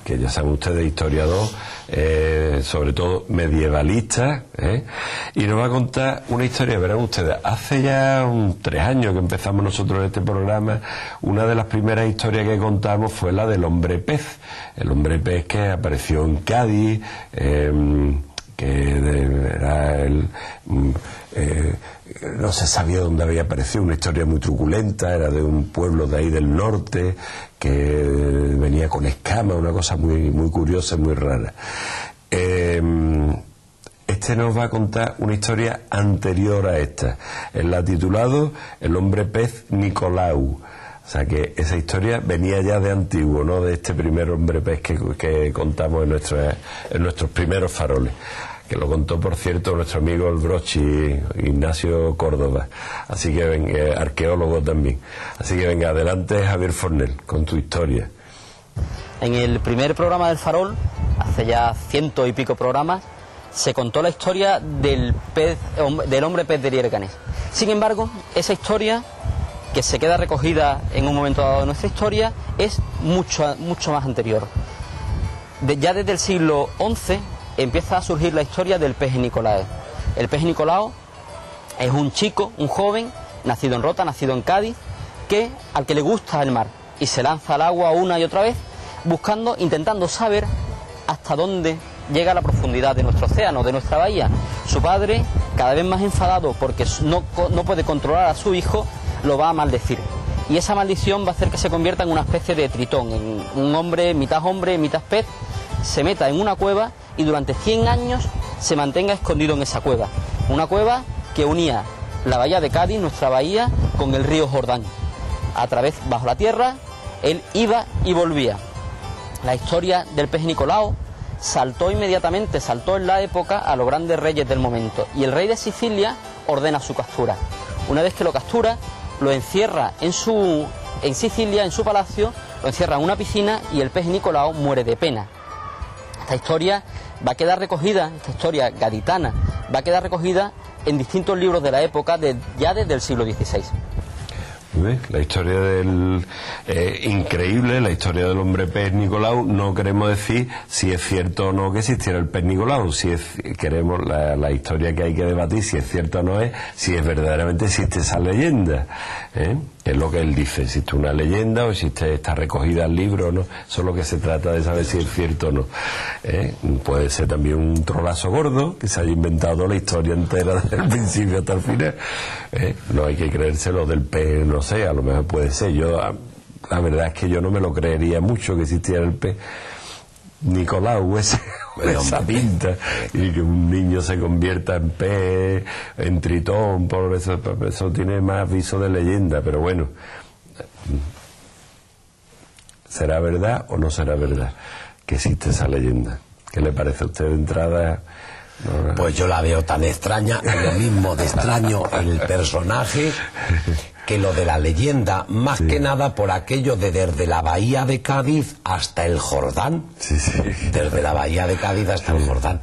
que ya saben ustedes, historiador, sobre todo medievalista, y nos va a contar una historia. Verán ustedes, hace ya 3 años que empezamos nosotros este programa, una de las primeras historias que contamos fue la del hombre pez. El hombre pez que apareció en Cádiz, era no se sabía dónde había aparecido, una historia muy truculenta, era de un pueblo de ahí del norte que venía con escamas, una cosa muy, muy curiosa y muy rara. Este nos va a contar una historia anterior a esta. Él la ha titulado El hombre pez Nicolau. O sea que esa historia venía ya de antiguo, no de este primer hombre pez que contamos en nuestros primeros faroles, que lo contó, por cierto, nuestro amigo el Brochi, Ignacio Córdoba, así que arqueólogo también. Así que venga, adelante Javier Fornel, con tu historia. En el primer programa del Farol, hace ya 100 y pico programas, se contó la historia del hombre pez de Lierganes. Sin embargo, esa historia, que se queda recogida en un momento dado de nuestra historia, es mucho más anterior. Ya desde el siglo XI empieza a surgir la historia del pez Nicolau. El pez Nicolau es un chico, un joven, nacido en Rota, nacido en Cádiz, al que le gusta el mar y se lanza al agua una y otra vez, intentando saber hasta dónde llega la profundidad de nuestro océano, de nuestra bahía. Su padre, cada vez más enfadado porque no puede controlar a su hijo, lo va a maldecir. Y esa maldición va a hacer que se convierta en una especie de tritón, en un hombre, mitad pez, se meta en una cueva y durante 100 años se mantenga escondido en esa cueva. Una cueva que unía la bahía de Cádiz, nuestra bahía, con el río Jordán. Bajo la tierra, él iba y volvía. La historia del pez Nicolau saltó en la época a los grandes reyes del momento. Y el rey de Sicilia ordena su captura. Una vez que lo captura, lo encierra en Sicilia, en su palacio, lo encierra en una piscina y el pez Nicolau muere de pena. Esta historia va a quedar recogida, esta historia gaditana, va a quedar recogida en distintos libros de la época, ya desde el siglo XVI. La historia increíble, la historia del hombre pez Nicolau. No queremos decir si es cierto o no que existiera el pez Nicolau, queremos la historia que hay que debatir, si es cierto o no si verdaderamente existe esa leyenda, es lo que él dice, existe una leyenda o está recogida en libro, ¿no? Eso es lo que se trata de saber si es cierto o no. Puede ser también un trolazo gordo que se haya inventado la historia entera desde el principio hasta el final. No hay que creérselo del pez, no sé, a lo mejor puede ser. La verdad es que yo no me lo creería mucho que existiera el pez Nicolau, esa pinta, y que un niño se convierta en pez, en tritón, por eso tiene más viso de leyenda. Pero bueno, ¿será verdad o no será verdad que existe esa leyenda? ¿Qué le parece a usted de entrada? Pues yo la veo tan extraña, lo mismo de extraño el personaje que lo de la leyenda, más que nada por aquello de desde la bahía de Cádiz hasta el Jordán. Desde la bahía de Cádiz hasta el Jordán.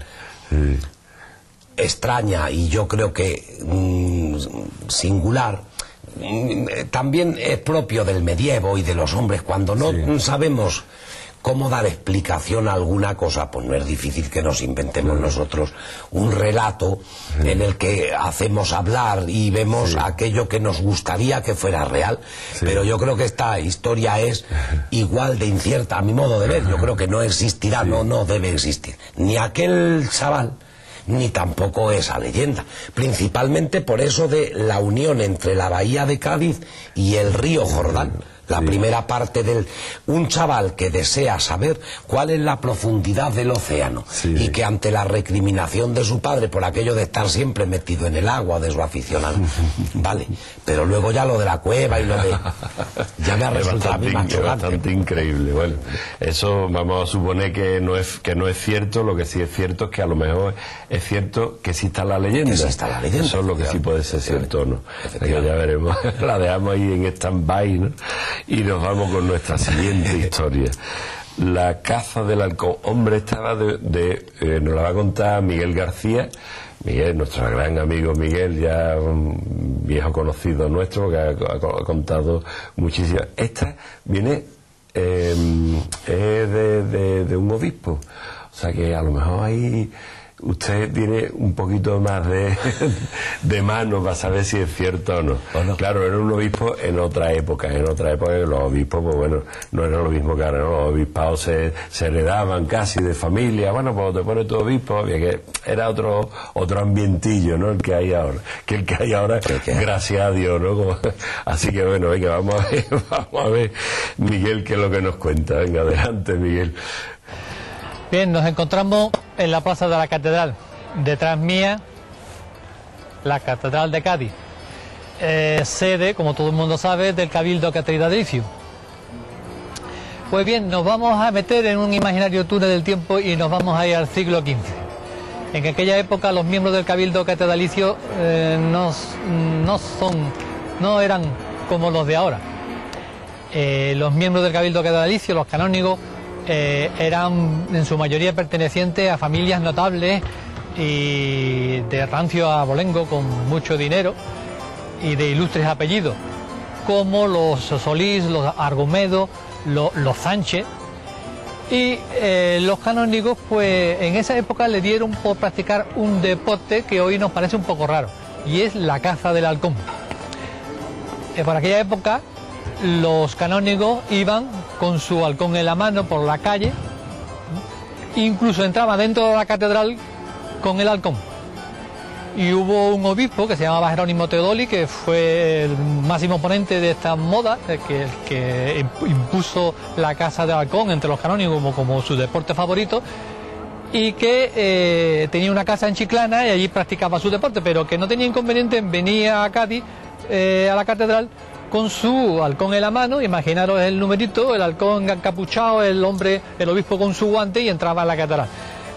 Extraña, y yo creo que singular. También es propio del medievo y de los hombres. Cuando no sabemos cómo dar explicación a alguna cosa, pues no es difícil que nos inventemos nosotros un relato en el que hacemos hablar y vemos aquello que nos gustaría que fuera real. Pero yo creo que esta historia es igual de incierta a mi modo de ver. Yo creo que no existirá, no debe existir ni aquel chaval ni tampoco esa leyenda, principalmente por eso de la unión entre la bahía de Cádiz y el río Jordán. La primera parte un chaval que desea saber cuál es la profundidad del océano y que ante la recriminación de su padre por aquello de estar siempre metido en el agua, de su afición vale, pero luego ya lo de la cueva y lo de ya me ha resultado a mí bastante increíble. Bueno, eso vamos a suponer que no es cierto. Lo que sí es cierto es que a lo mejor es cierto que exista la leyenda. Eso es lo que sí puede ser cierto o no. Ya veremos. La dejamos ahí en stand-by, ¿no? Y nos vamos con nuestra siguiente historia. La caza del halcón. Hombre, estaba nos la va a contar Miguel García. Miguel, nuestro gran amigo Miguel, ya un viejo conocido nuestro, que ha contado muchísimo. Esta viene es de un obispo. O sea que a lo mejor ahí usted tiene un poquito más de mano para saber si es cierto o no. Claro, era un obispo en otra época los obispos, pues bueno, no era lo mismo que ahora, ¿no? Los obispados se heredaban casi de familia. Bueno, pues te pones tu obispo, había que era otro ambientillo, ¿no? El que hay ahora, gracias a Dios, ¿no? Así que bueno, venga, vamos a ver, Miguel, qué es lo que nos cuenta. Venga, adelante, Miguel. Bien, nos encontramos en la plaza de la Catedral. Detrás mía, la Catedral de Cádiz, sede, como todo el mundo sabe, del Cabildo Catedralicio. Pues bien, nos vamos a meter en un imaginario túnel del tiempo y nos vamos a ir al siglo XV. En aquella época los miembros del Cabildo Catedralicio no eran como los de ahora. Los miembros del Cabildo Catedralicio, los canónigos, eran en su mayoría pertenecientes a familias notables y de rancio abolengo con mucho dinero y de ilustres apellidos, como los Solís, los Argumedo, los Sánchez. Y los canónigos, pues en esa época le dieron por practicar un deporte que hoy nos parece un poco raro, y es la caza del halcón. Por aquella época los canónigos iban con su halcón en la mano por la calle, incluso entraban dentro de la catedral con el halcón. Y hubo un obispo que se llamaba Jerónimo Teodoli, que fue el máximo ponente de esta moda, que impuso la caza del halcón entre los canónigos como su deporte favorito, y que tenía una casa en Chiclana y allí practicaba su deporte, pero que no tenía inconveniente en venir a Cádiz, a la catedral, con su halcón en la mano. Imaginaros el numerito, el halcón encapuchado, el obispo con su guante, y entraba en la catedral.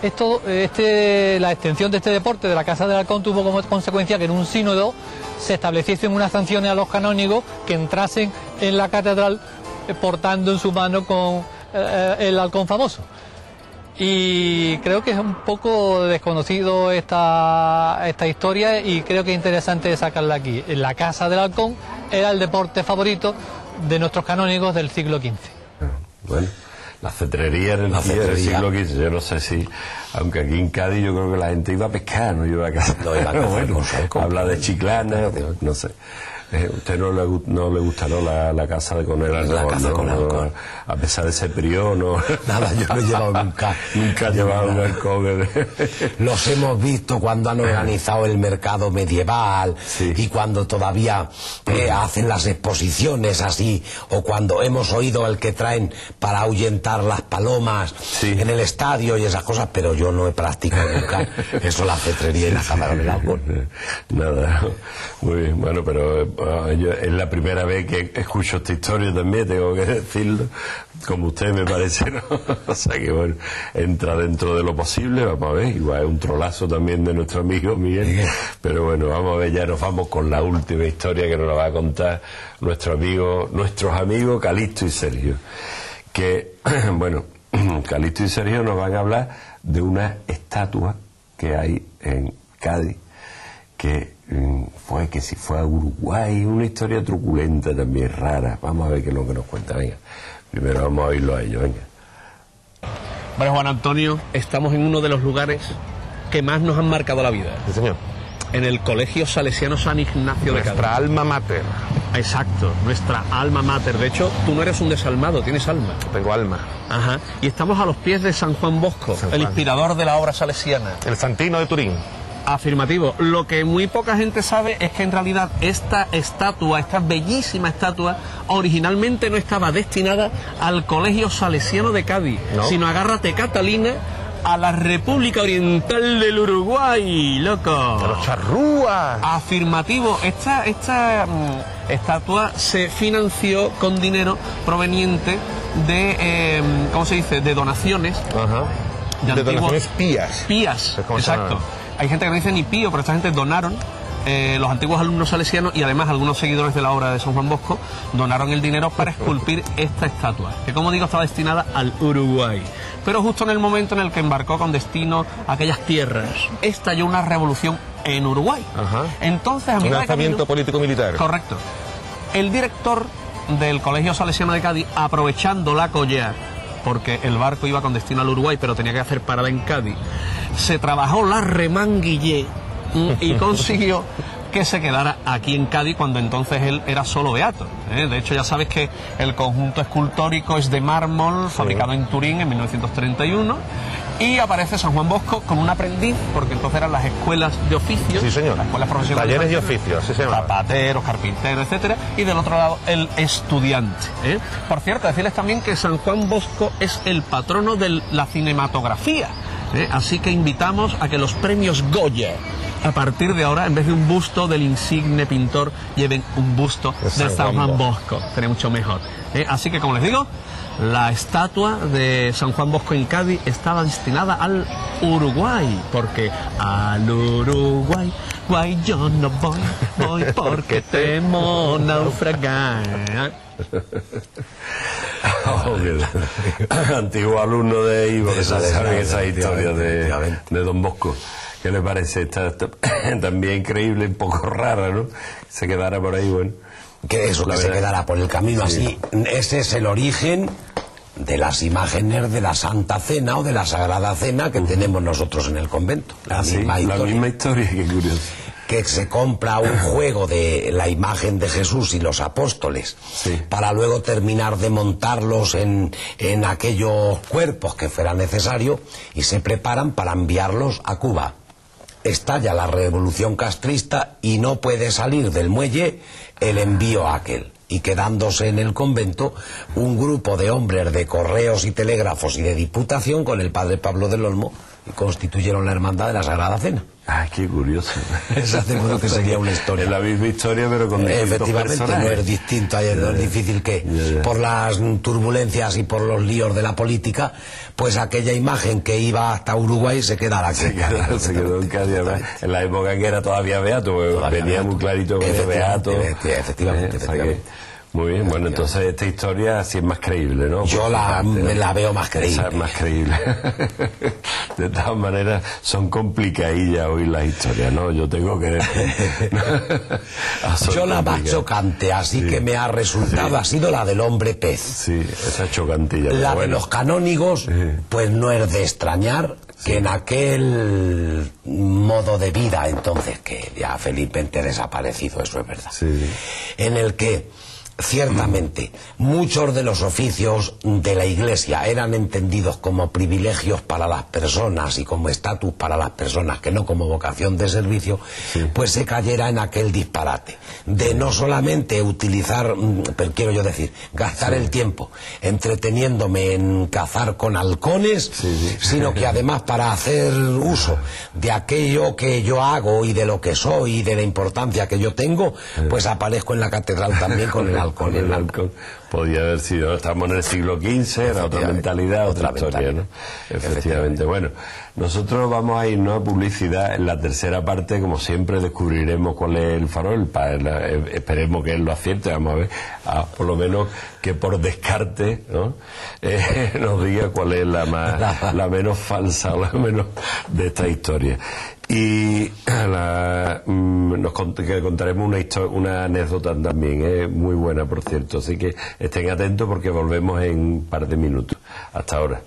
La extensión de este deporte de la caza del halcón tuvo como consecuencia que en un sínodo se estableciesen unas sanciones a los canónigos que entrasen en la catedral portando en su mano con el halcón famoso. Y creo que es un poco desconocido esta historia, y creo que es interesante sacarla aquí. La caza del halcón era el deporte favorito de nuestros canónigos del siglo XV. Bueno, la cetrería en el siglo XV, yo no sé si, aunque aquí en Cádiz yo creo que la gente iba a pescar, no iba a cazar. No iba a cazar, bueno, habla de Chiclana, no sé. ¿Usted no le gusta, no, la caza con el halcón? La caza con el halcón. A pesar de ser prior, no. Nada, yo no he llevado nunca. Nunca he llevado un halcón. Los hemos visto cuando han organizado el mercado medieval, sí, y cuando todavía hacen las exposiciones así, o cuando hemos oído el que traen para ahuyentar las palomas, sí, en el estadio y esas cosas, pero yo no he practicado nunca eso, la cetrería y la caza con el halcón. Nada, muy bien, bueno, pero es la primera vez que escucho esta historia también, tengo que decirlo, como usted me parece, ¿no? O sea que bueno, entra dentro de lo posible, vamos a ver, igual es un trolazo también de nuestro amigo Miguel, pero bueno, vamos a ver, ya nos vamos con la última historia que nos la va a contar nuestros amigos Calixto y Sergio, que, bueno, Calixto y Sergio nos van a hablar de una estatua que hay en Cádiz, que si fue a Uruguay, una historia truculenta también, rara. Vamos a ver qué es lo que nos cuenta, venga. Primero vamos a oírlo a ellos, venga. Bueno, Juan Antonio, estamos en uno de los lugares que más nos han marcado la vida. Sí, señor. En el Colegio Salesiano San Ignacio de Cádiz. Nuestra alma mater. Exacto, nuestra alma mater. De hecho, tú no eres un desalmado, tienes alma. Tengo alma. Ajá. Y estamos a los pies de San Juan Bosco, el inspirador de la obra salesiana. El Santino de Turín. Afirmativo. Lo que muy poca gente sabe es que en realidad esta bellísima estatua, originalmente no estaba destinada al Colegio Salesiano de Cádiz, ¿no?, sino, agárrate Catalina, a la República Oriental del Uruguay, loco. A los charrúas. Afirmativo. Esta estatua se financió con dinero proveniente de, ¿cómo se dice?, de donaciones. Ajá. De donaciones pías. Pías, exacto. Hay gente que no dice ni pío, pero esta gente donaron, los antiguos alumnos salesianos y además algunos seguidores de la obra de San Juan Bosco donaron el dinero para esculpir esta estatua, que, como digo, estaba destinada al Uruguay. Pero justo en el momento en el que embarcó con destino a aquellas tierras, estalló una revolución en Uruguay. Ajá. Entonces, un lanzamiento político-militar. Correcto. El director del Colegio Salesiano de Cádiz, aprovechando la collar, porque el barco iba con destino al Uruguay, pero tenía que hacer parada en Cádiz, se trabajó la remanguillé y consiguió que se quedara aquí en Cádiz, cuando entonces él era solo beato. De hecho, ya sabes que el conjunto escultórico es de mármol, fabricado en Turín en 1931, y aparece San Juan Bosco con un aprendiz, porque entonces eran las escuelas de oficios, sí, señor, las escuelas profesionales, talleres de oficios, sí, señor, zapateros, carpinteros, etcétera, y del otro lado el estudiante. Por cierto, decirles también que San Juan Bosco es el patrono de la cinematografía, así que invitamos a que los premios Goya, a partir de ahora, en vez de un busto del insigne pintor, lleven un busto de San Juan Bosco. Sería mucho mejor. Así que, como les digo, la estatua de San Juan Bosco en Cádiz estaba destinada al Uruguay, porque al Uruguay, guay, yo no voy porque temo naufragar. Antiguo alumno de Ivo, que sabe esa historia de Don Bosco. ¿Qué le parece? Está también increíble, un poco rara, ¿no? Se quedara por ahí, bueno. Que eso, que se quedara por el camino, sí. Así. Ese es el origen de las imágenes de la Santa Cena o de la Sagrada Cena que tenemos nosotros en el convento. La misma historia, qué curioso. Que se compra un juego de la imagen de Jesús y los apóstoles, para luego terminar de montarlos en aquellos cuerpos que fuera necesario, y se preparan para enviarlos a Cuba. Estalla la revolución castrista y no puede salir del muelle el envío a aquel. Y quedándose en el convento un grupo de hombres de correos y telégrafos y de diputación con el padre Pablo del Olmo, y constituyeron la Hermandad de la Sagrada Cena. Ah, qué curioso. Esa seguro que sería una historia. Es la misma historia, pero con distintos efectivamente, personajes. no es distinto, no es difícil que por las turbulencias y por los líos de la política, pues aquella imagen que iba hasta Uruguay se quedara aquí. Se quedó en Cádiz, en la época que era todavía beato, venía muy clarito que era beato. Efectivamente. Muy bien, bueno, entonces esta historia sí es más creíble, ¿no? Yo la veo más creíble. Esa es más creíble. De todas maneras, son complicadillas oír las historias, ¿no? Yo tengo que... Yo la más chocante, así que me ha resultado, ha sido la del hombre pez. Sí, esa chocantilla. La de los canónigos, pues no es de extrañar que en aquel modo de vida, entonces, que ya felizmente desaparecido, eso es verdad, en el que ciertamente muchos de los oficios de la Iglesia eran entendidos como privilegios para las personas y como estatus para las personas, que no como vocación de servicio, pues se cayera en aquel disparate de no solamente utilizar, pero quiero yo decir, gastar el tiempo entreteniéndome en cazar con halcones, sino que además para hacer uso de aquello que yo hago y de lo que soy y de la importancia que yo tengo, pues aparezco en la catedral también con el halcón. El halcón podía haber sido, estamos en el siglo XV, era otra mentalidad, otra historia, ¿no? Efectivamente. Bueno, nosotros vamos a irnos a publicidad. En la tercera parte, como siempre, descubriremos cuál es el farol. Esperemos que él lo acierte, vamos a ver, por lo menos que por descarte, ¿no? Nos diga cuál es la menos falsa o la menos de esta historia. Y que contaremos una anécdota también, muy buena, por cierto. Así que estén atentos porque volvemos en un par de minutos. Hasta ahora.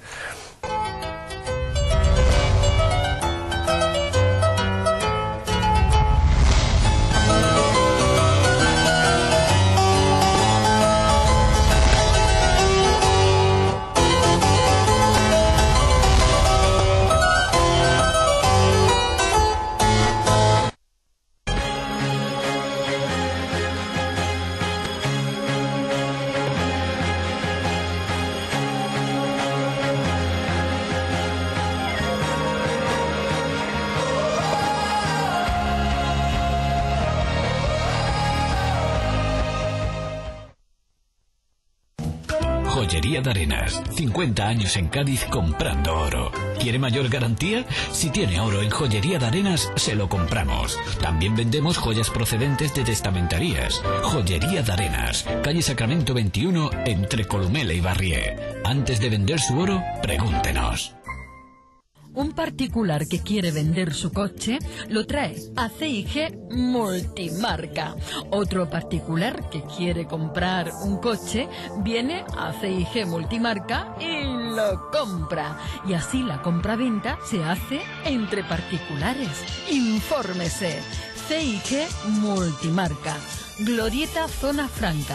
Joyería de Arenas, 50 años en Cádiz comprando oro. ¿Quiere mayor garantía? Si tiene oro en Joyería de Arenas, se lo compramos. También vendemos joyas procedentes de testamentarías. Joyería de Arenas, calle Sacramento 21, entre Columela y Barrié. Antes de vender su oro, pregúntenos. Un particular que quiere vender su coche lo trae a C&G Multimarca. Otro particular que quiere comprar un coche viene a C&G Multimarca y lo compra. Y así la compra-venta se hace entre particulares. Infórmese. C&G Multimarca. Glorieta Zona Franca.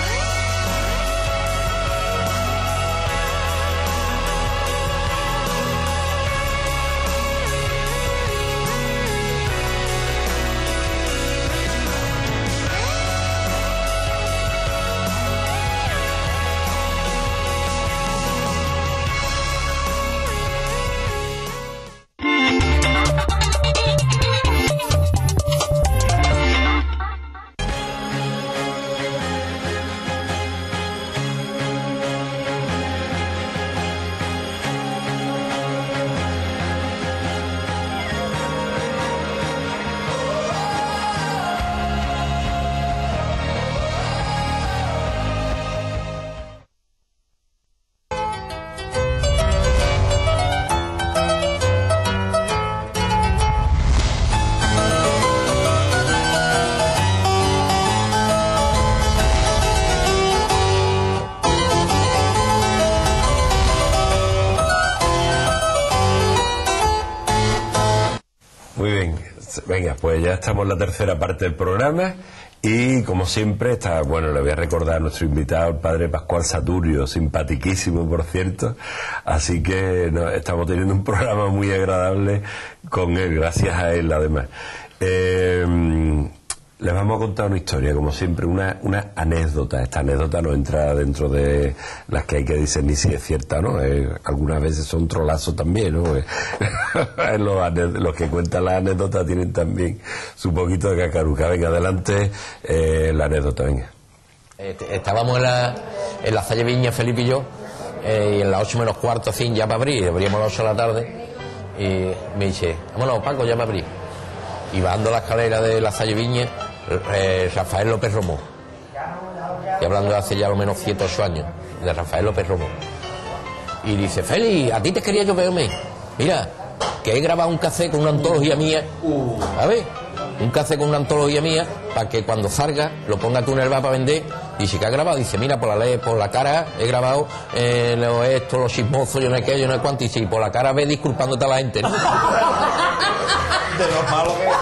Venga, pues ya estamos en la tercera parte del programa y como siempre está, bueno, le voy a recordar a nuestro invitado, el padre Pascual Saturio, simpaticísimo por cierto, así que estamos teniendo un programa muy agradable con él, gracias a él además. Les vamos a contar una historia, como siempre, una anécdota. Esta anécdota no entra dentro de las que hay que discernir si es cierta, ¿no? Algunas veces son trolazos también, ¿no? Los que cuentan las anécdotas tienen también su poquito de cacaruca. Venga, adelante la anécdota, venga. Estábamos en la Salle Viña, Felipe y yo, y en las 8 menos cuarto, así, ya para abrir, abríamos a las 8 de la tarde, y me dice, vámonos, Paco, ya para abrir. Y bajando la escalera de la Salle Viña, Rafael López Romó. Estoy hablando de hace ya lo menos 7 o 8 años, de Rafael López Romó. Y dice, Feli, a ti te quería yo verme. Mira, que he grabado un cassette con una antología mía. ¿Sabes? Un cassette con una antología mía, para que cuando salga lo ponga tú en el bar para vender. Dice, ¿qué ha grabado? Dice, mira, por la cara he grabado los chismosos, yo no sé qué, yo no sé cuánto. Y dice, y por la cara ve disculpándote a la gente, ¿no? De lo malo que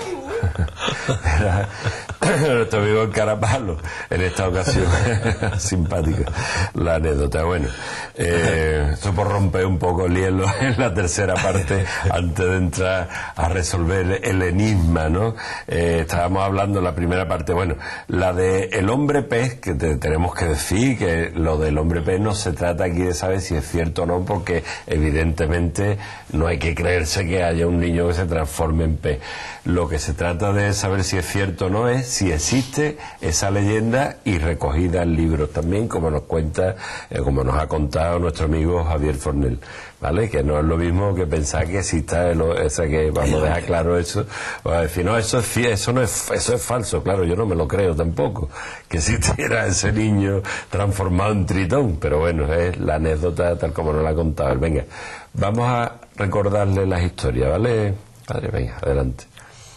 era nuestro amigo el Carapalo en esta ocasión. Simpática la anécdota. Bueno, eso por romper un poco el hielo en la tercera parte antes de entrar a resolver el enigma, ¿no? Estábamos hablando en la primera parte, bueno, la de el hombre pez, que tenemos que decir que lo del hombre pez no se trata aquí de saber si es cierto o no, porque evidentemente no hay que creerse que haya un niño que se transforme en pez. Lo que se trata de saber si es cierto o no es si existe esa leyenda y recogida en libros también, como nos cuenta, como nos ha contado nuestro amigo Javier Fornel, ¿vale? Que no es lo mismo que pensar que exista que vamos a dejar claro eso, va a decir, no, eso es falso, claro, yo no me lo creo tampoco, que existiera ese niño transformado en tritón, pero bueno, es la anécdota tal como nos la ha contado él. Venga, vamos a recordarle las historias, ¿vale? Padre, venga, adelante.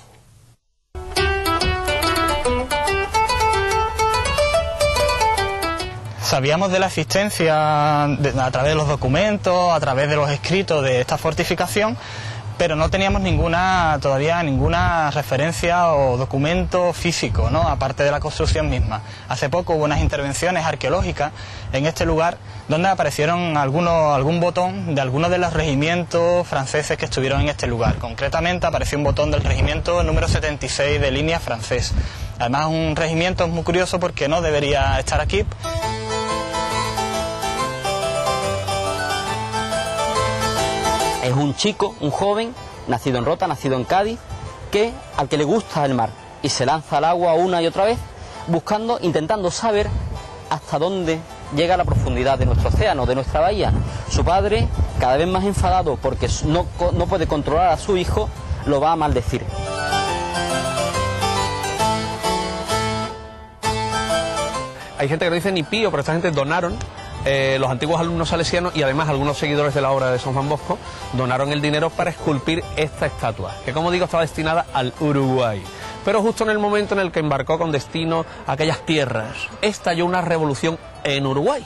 Sabíamos de la existencia a través de los documentos, a través de los escritos de esta fortificación, pero no teníamos todavía ninguna referencia o documento físico, ¿no? Aparte de la construcción misma. Hace poco hubo unas intervenciones arqueológicas en este lugar donde aparecieron algún botón de algunos de los regimientos franceses que estuvieron en este lugar. Concretamente apareció un botón del regimiento número 76 de línea francés. Además, un regimiento es muy curioso porque no debería estar aquí. Es un chico, un joven, nacido en Rota, nacido en Cádiz, al que le gusta el mar y se lanza al agua una y otra vez, intentando saber hasta dónde llega la profundidad de nuestro océano, de nuestra bahía. Su padre, cada vez más enfadado porque no puede controlar a su hijo, lo va a maldecir. Hay gente que no dice ni pío, pero esta gente donaron los antiguos alumnos salesianos y además algunos seguidores de la obra de San Juan Bosco donaron el dinero para esculpir esta estatua, que como digo estaba destinada al Uruguay. Pero justo en el momento en el que embarcó con destino a aquellas tierras, estalló una revolución en Uruguay.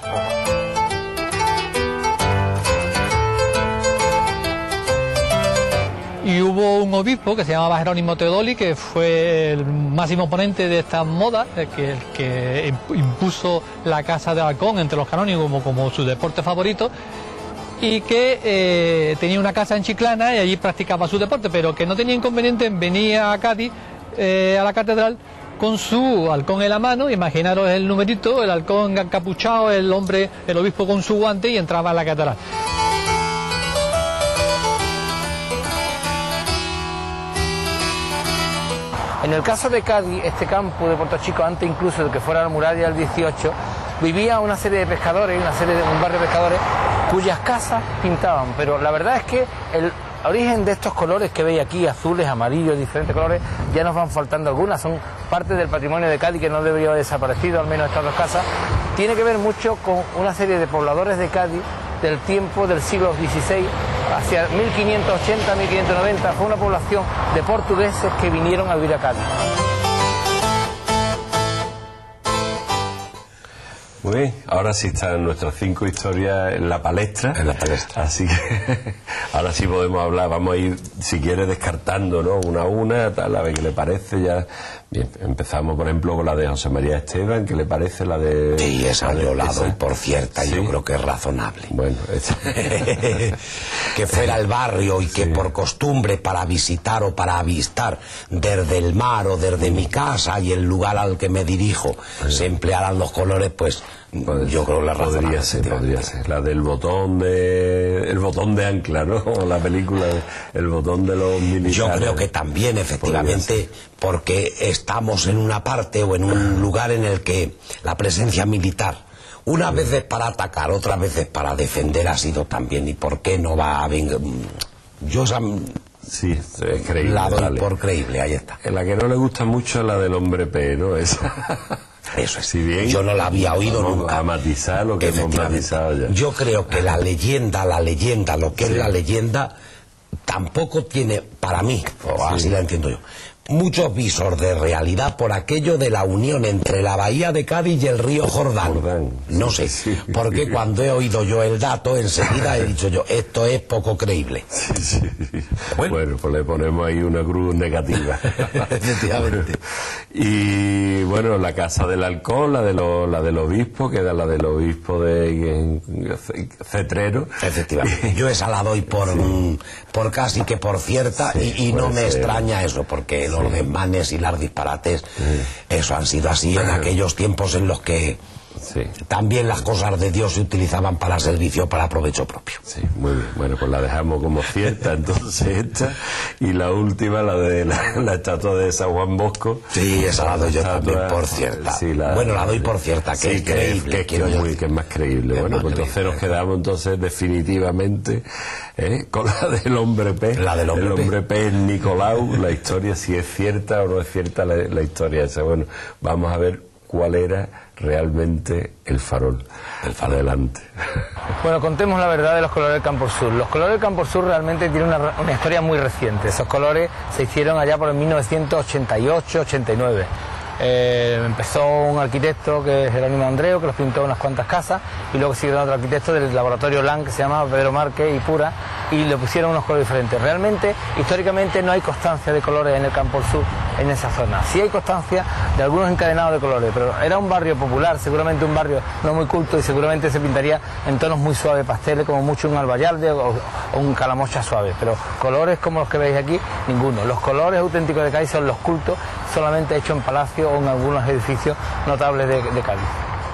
Y hubo un obispo que se llamaba Jerónimo Teodoli, que fue el máximo ponente de esta moda, el que impuso la caza de halcón entre los canónigos como su deporte favorito, y que tenía una casa en Chiclana y allí practicaba su deporte, pero que no tenía inconveniente en venir a Cádiz, a la catedral, con su halcón en la mano. Imaginaros el numerito, el halcón encapuchado, el obispo con su guante, y entraba a la catedral. En el caso de Cádiz, este campo de Puerto Chico, antes incluso de que fuera la muralla del 18, vivía una serie de pescadores, un barrio de pescadores, cuyas casas pintaban. Pero la verdad es que el origen de estos colores que veis aquí, azules, amarillos, diferentes colores, ya nos van faltando algunas, son parte del patrimonio de Cádiz que no debería haber desaparecido, al menos estas dos casas. Tiene que ver mucho con una serie de pobladores de Cádiz del tiempo del siglo XVI, hacia 1580, 1590, fue una población de portugueses que vinieron a vivir a Cádiz. Muy bien, ahora sí están nuestras 5 historias en la palestra. En la palestra. Así que ahora sí podemos hablar, vamos a ir, si quiere, descartando, ¿no? Una a una, tal, a ver qué le parece. Ya. Bien, empezamos, por ejemplo, con la de José María Esteban, ¿qué le parece la de...? Sí, esa yo la doy por cierta, ¿sí? Yo creo que es razonable. Bueno, que fuera el barrio y que por costumbre, para visitar o para avistar desde el mar o desde mi casa y el lugar al que me dirijo, se emplearan los colores, pues yo creo que la podría ser la del botón de ancla, ¿no? O la película el botón de los militares. Yo creo que también, efectivamente, porque estamos en una parte o en un lugar en el que la presencia militar, unas veces para atacar, otras veces para defender, ha sido también. ¿Y por qué no va a venir? Yo sí, es creíble, la doy por creíble, ahí está. La que no le gusta mucho es la del hombre P, ¿no? Esa. Eso es. Si bien yo no la había oído nunca. A matizar lo que hemos matizado ya. Yo creo que la leyenda, lo que es la leyenda, tampoco tiene, para mí, o así la entiendo yo, muchos visos de realidad por aquello de la unión entre la bahía de Cádiz y el río Jordán. No sé, porque cuando he oído yo el dato, enseguida he dicho yo, esto es poco creíble. Bueno, pues le ponemos ahí una cruz negativa. Efectivamente. Y bueno, la casa del halcón, la del obispo, que era la del obispo de Cetrero. Efectivamente. Yo esa la doy por casi que por cierta, y no me extraña eso, porque los desmanes y las disparates, eso han sido así en aquellos tiempos en los que también las cosas de Dios se utilizaban para servicio, para provecho propio. Sí, muy bien. Bueno, pues la dejamos como cierta, entonces esta. Y la última, la de la estatua de San Juan Bosco. Sí, esa la doy yo también por cierta. Sí, la doy por cierta, que es creíble. Que es más creíble. Bueno, pues entonces nos quedamos entonces definitivamente con la del hombre P. La del hombre P. El hombre P es Nicolau, la historia, si es cierta o no es cierta la historia esa. Bueno, vamos a ver cuál era realmente el farol. Adelante. Bueno, contemos la verdad de los colores del Campo Sur. Los colores del Campo Sur realmente tienen una historia muy reciente. Esos colores se hicieron allá por el 1988-89. Empezó un arquitecto que es Jerónimo Andreu, que los pintó unas cuantas casas, y luego siguió otro arquitecto del laboratorio LAN que se llamaba Pedro Márquez y Pura, y le pusieron unos colores diferentes. Realmente, históricamente, no hay constancia de colores en el Campo Sur, en esa zona. Sí hay constancia de algunos encadenados de colores, pero era un barrio popular, seguramente un barrio no muy culto, y seguramente se pintaría en tonos muy suaves, pasteles, como mucho un albayalde o un calamocha suave, pero colores como los que veis aquí, ninguno. Los colores auténticos de Cádiz son los cultos, solamente hechos en palacio o en algunos edificios notables de Cádiz.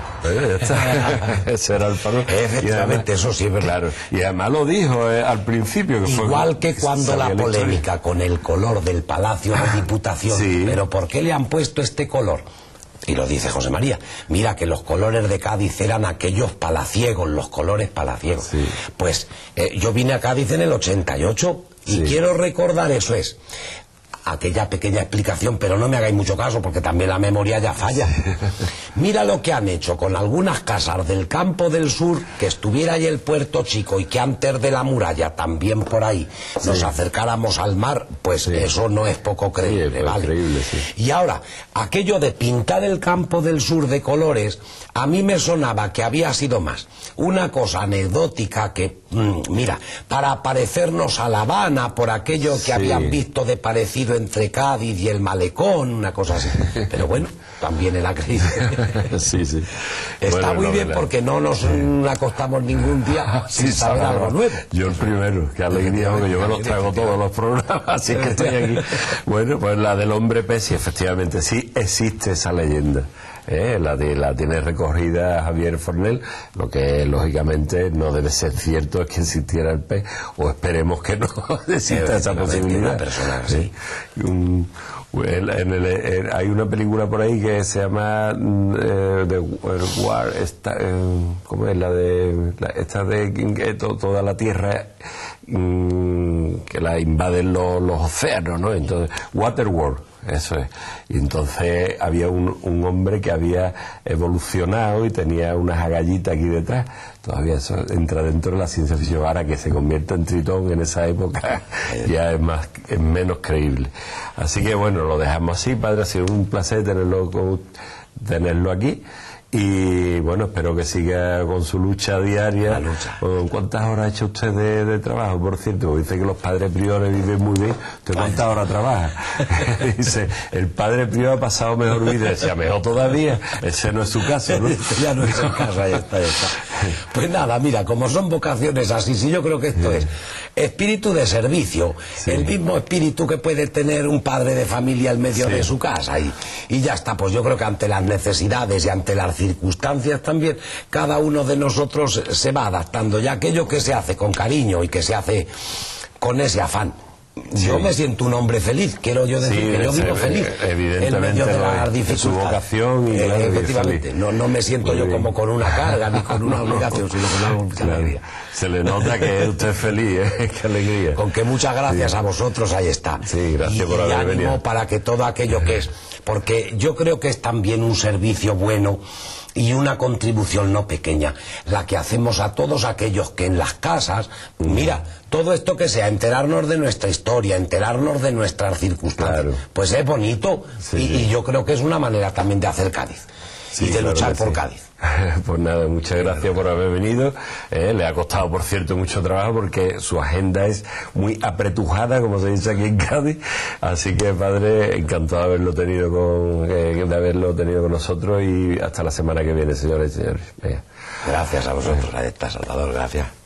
Ese era el farol. Efectivamente, eso sí es verdad. Claro. Y además lo dijo al principio. Que igual fue, que cuando la polémica con el color del Palacio de Diputación. Pero ¿por qué le han puesto este color? Y lo dice José María. Mira que los colores de Cádiz eran aquellos palaciegos, los colores palaciegos. Pues yo vine a Cádiz en el 88 y quiero recordar, eso es, aquella pequeña explicación, pero no me hagáis mucho caso porque también la memoria ya falla. Mira lo que han hecho con algunas casas del campo del sur, que estuviera ahí el Puerto Chico y que antes de la muralla también por ahí nos acercáramos al mar, pues eso no es poco creíble, ¿vale? Creíble, y ahora, aquello de pintar el campo del sur de colores, a mí me sonaba que había sido más una cosa anecdótica que, mira, para parecernos a La Habana por aquello que habían visto de parecido entre Cádiz y el Malecón, una cosa así. Pero bueno, también era creíble. Está muy bien porque no nos acostamos ningún día sin saber algo nuevo. Yo el primero, qué alegría, porque yo me los traigo todos los programas, así que estoy aquí. Bueno, pues la del hombre pez, sí, efectivamente, sí existe esa leyenda. La tiene recorrida Javier Fornell. Lo que lógicamente no debe ser cierto es que existiera el pez, o esperemos que no exista esa posibilidad. Hay una película por ahí que se llama The War, ¿cómo es? Esta de que toda la tierra que la invaden los océanos, ¿no? Entonces, Waterworld. Eso es. Y entonces había un hombre que había evolucionado y tenía unas agallitas aquí detrás. Todavía eso entra dentro de la ciencia ficción. Ahora que se convierte en tritón en esa época ya es menos creíble. Así que bueno, lo dejamos así, padre. Ha sido un placer tenerlo aquí. Y bueno, espero que siga con su lucha diaria. ¿Cuántas horas ha hecho usted de trabajo? Por cierto, dice que los padres priores viven muy bien. ¿Usted cuántas horas trabaja? Dice, el padre prior ha pasado mejor vida. Decía, mejor todavía. Ese no es su caso, ¿no? Ya no es el caso, ahí está. Pues nada, mira, como son vocaciones así, sí, yo creo que esto es espíritu de servicio, el mismo espíritu que puede tener un padre de familia en medio de su casa, y ya está. Pues yo creo que ante las necesidades y ante las circunstancias también, cada uno de nosotros se va adaptando, ya aquello que se hace con cariño y que se hace con ese afán. Yo me siento un hombre feliz, quiero yo decir que yo vivo feliz en medio de las dificultades. Su vocación y efectivamente, no me siento yo como con una carga ni con una obligación, sino con mucha alegría. Se le nota que usted es feliz, qué alegría. Con que muchas gracias a vosotros, ahí está. Sí, gracias por haber venido. Y ánimo para que todo aquello que es, porque yo creo que es también un servicio bueno y una contribución no pequeña la que hacemos a todos aquellos que en las casas, mira, todo esto que sea enterarnos de nuestra historia, enterarnos de nuestras circunstancias, pues es bonito, y yo creo que es una manera también de hacer Cádiz y de luchar por Cádiz. Pues nada, muchas gracias por haber venido. Le ha costado, por cierto, mucho trabajo porque su agenda es muy apretujada, como se dice aquí en Cádiz. Así que, padre, encantado de haberlo tenido con nosotros, y hasta la semana que viene, señores y señores. Gracias a vosotros, ahí está, Salvador, gracias.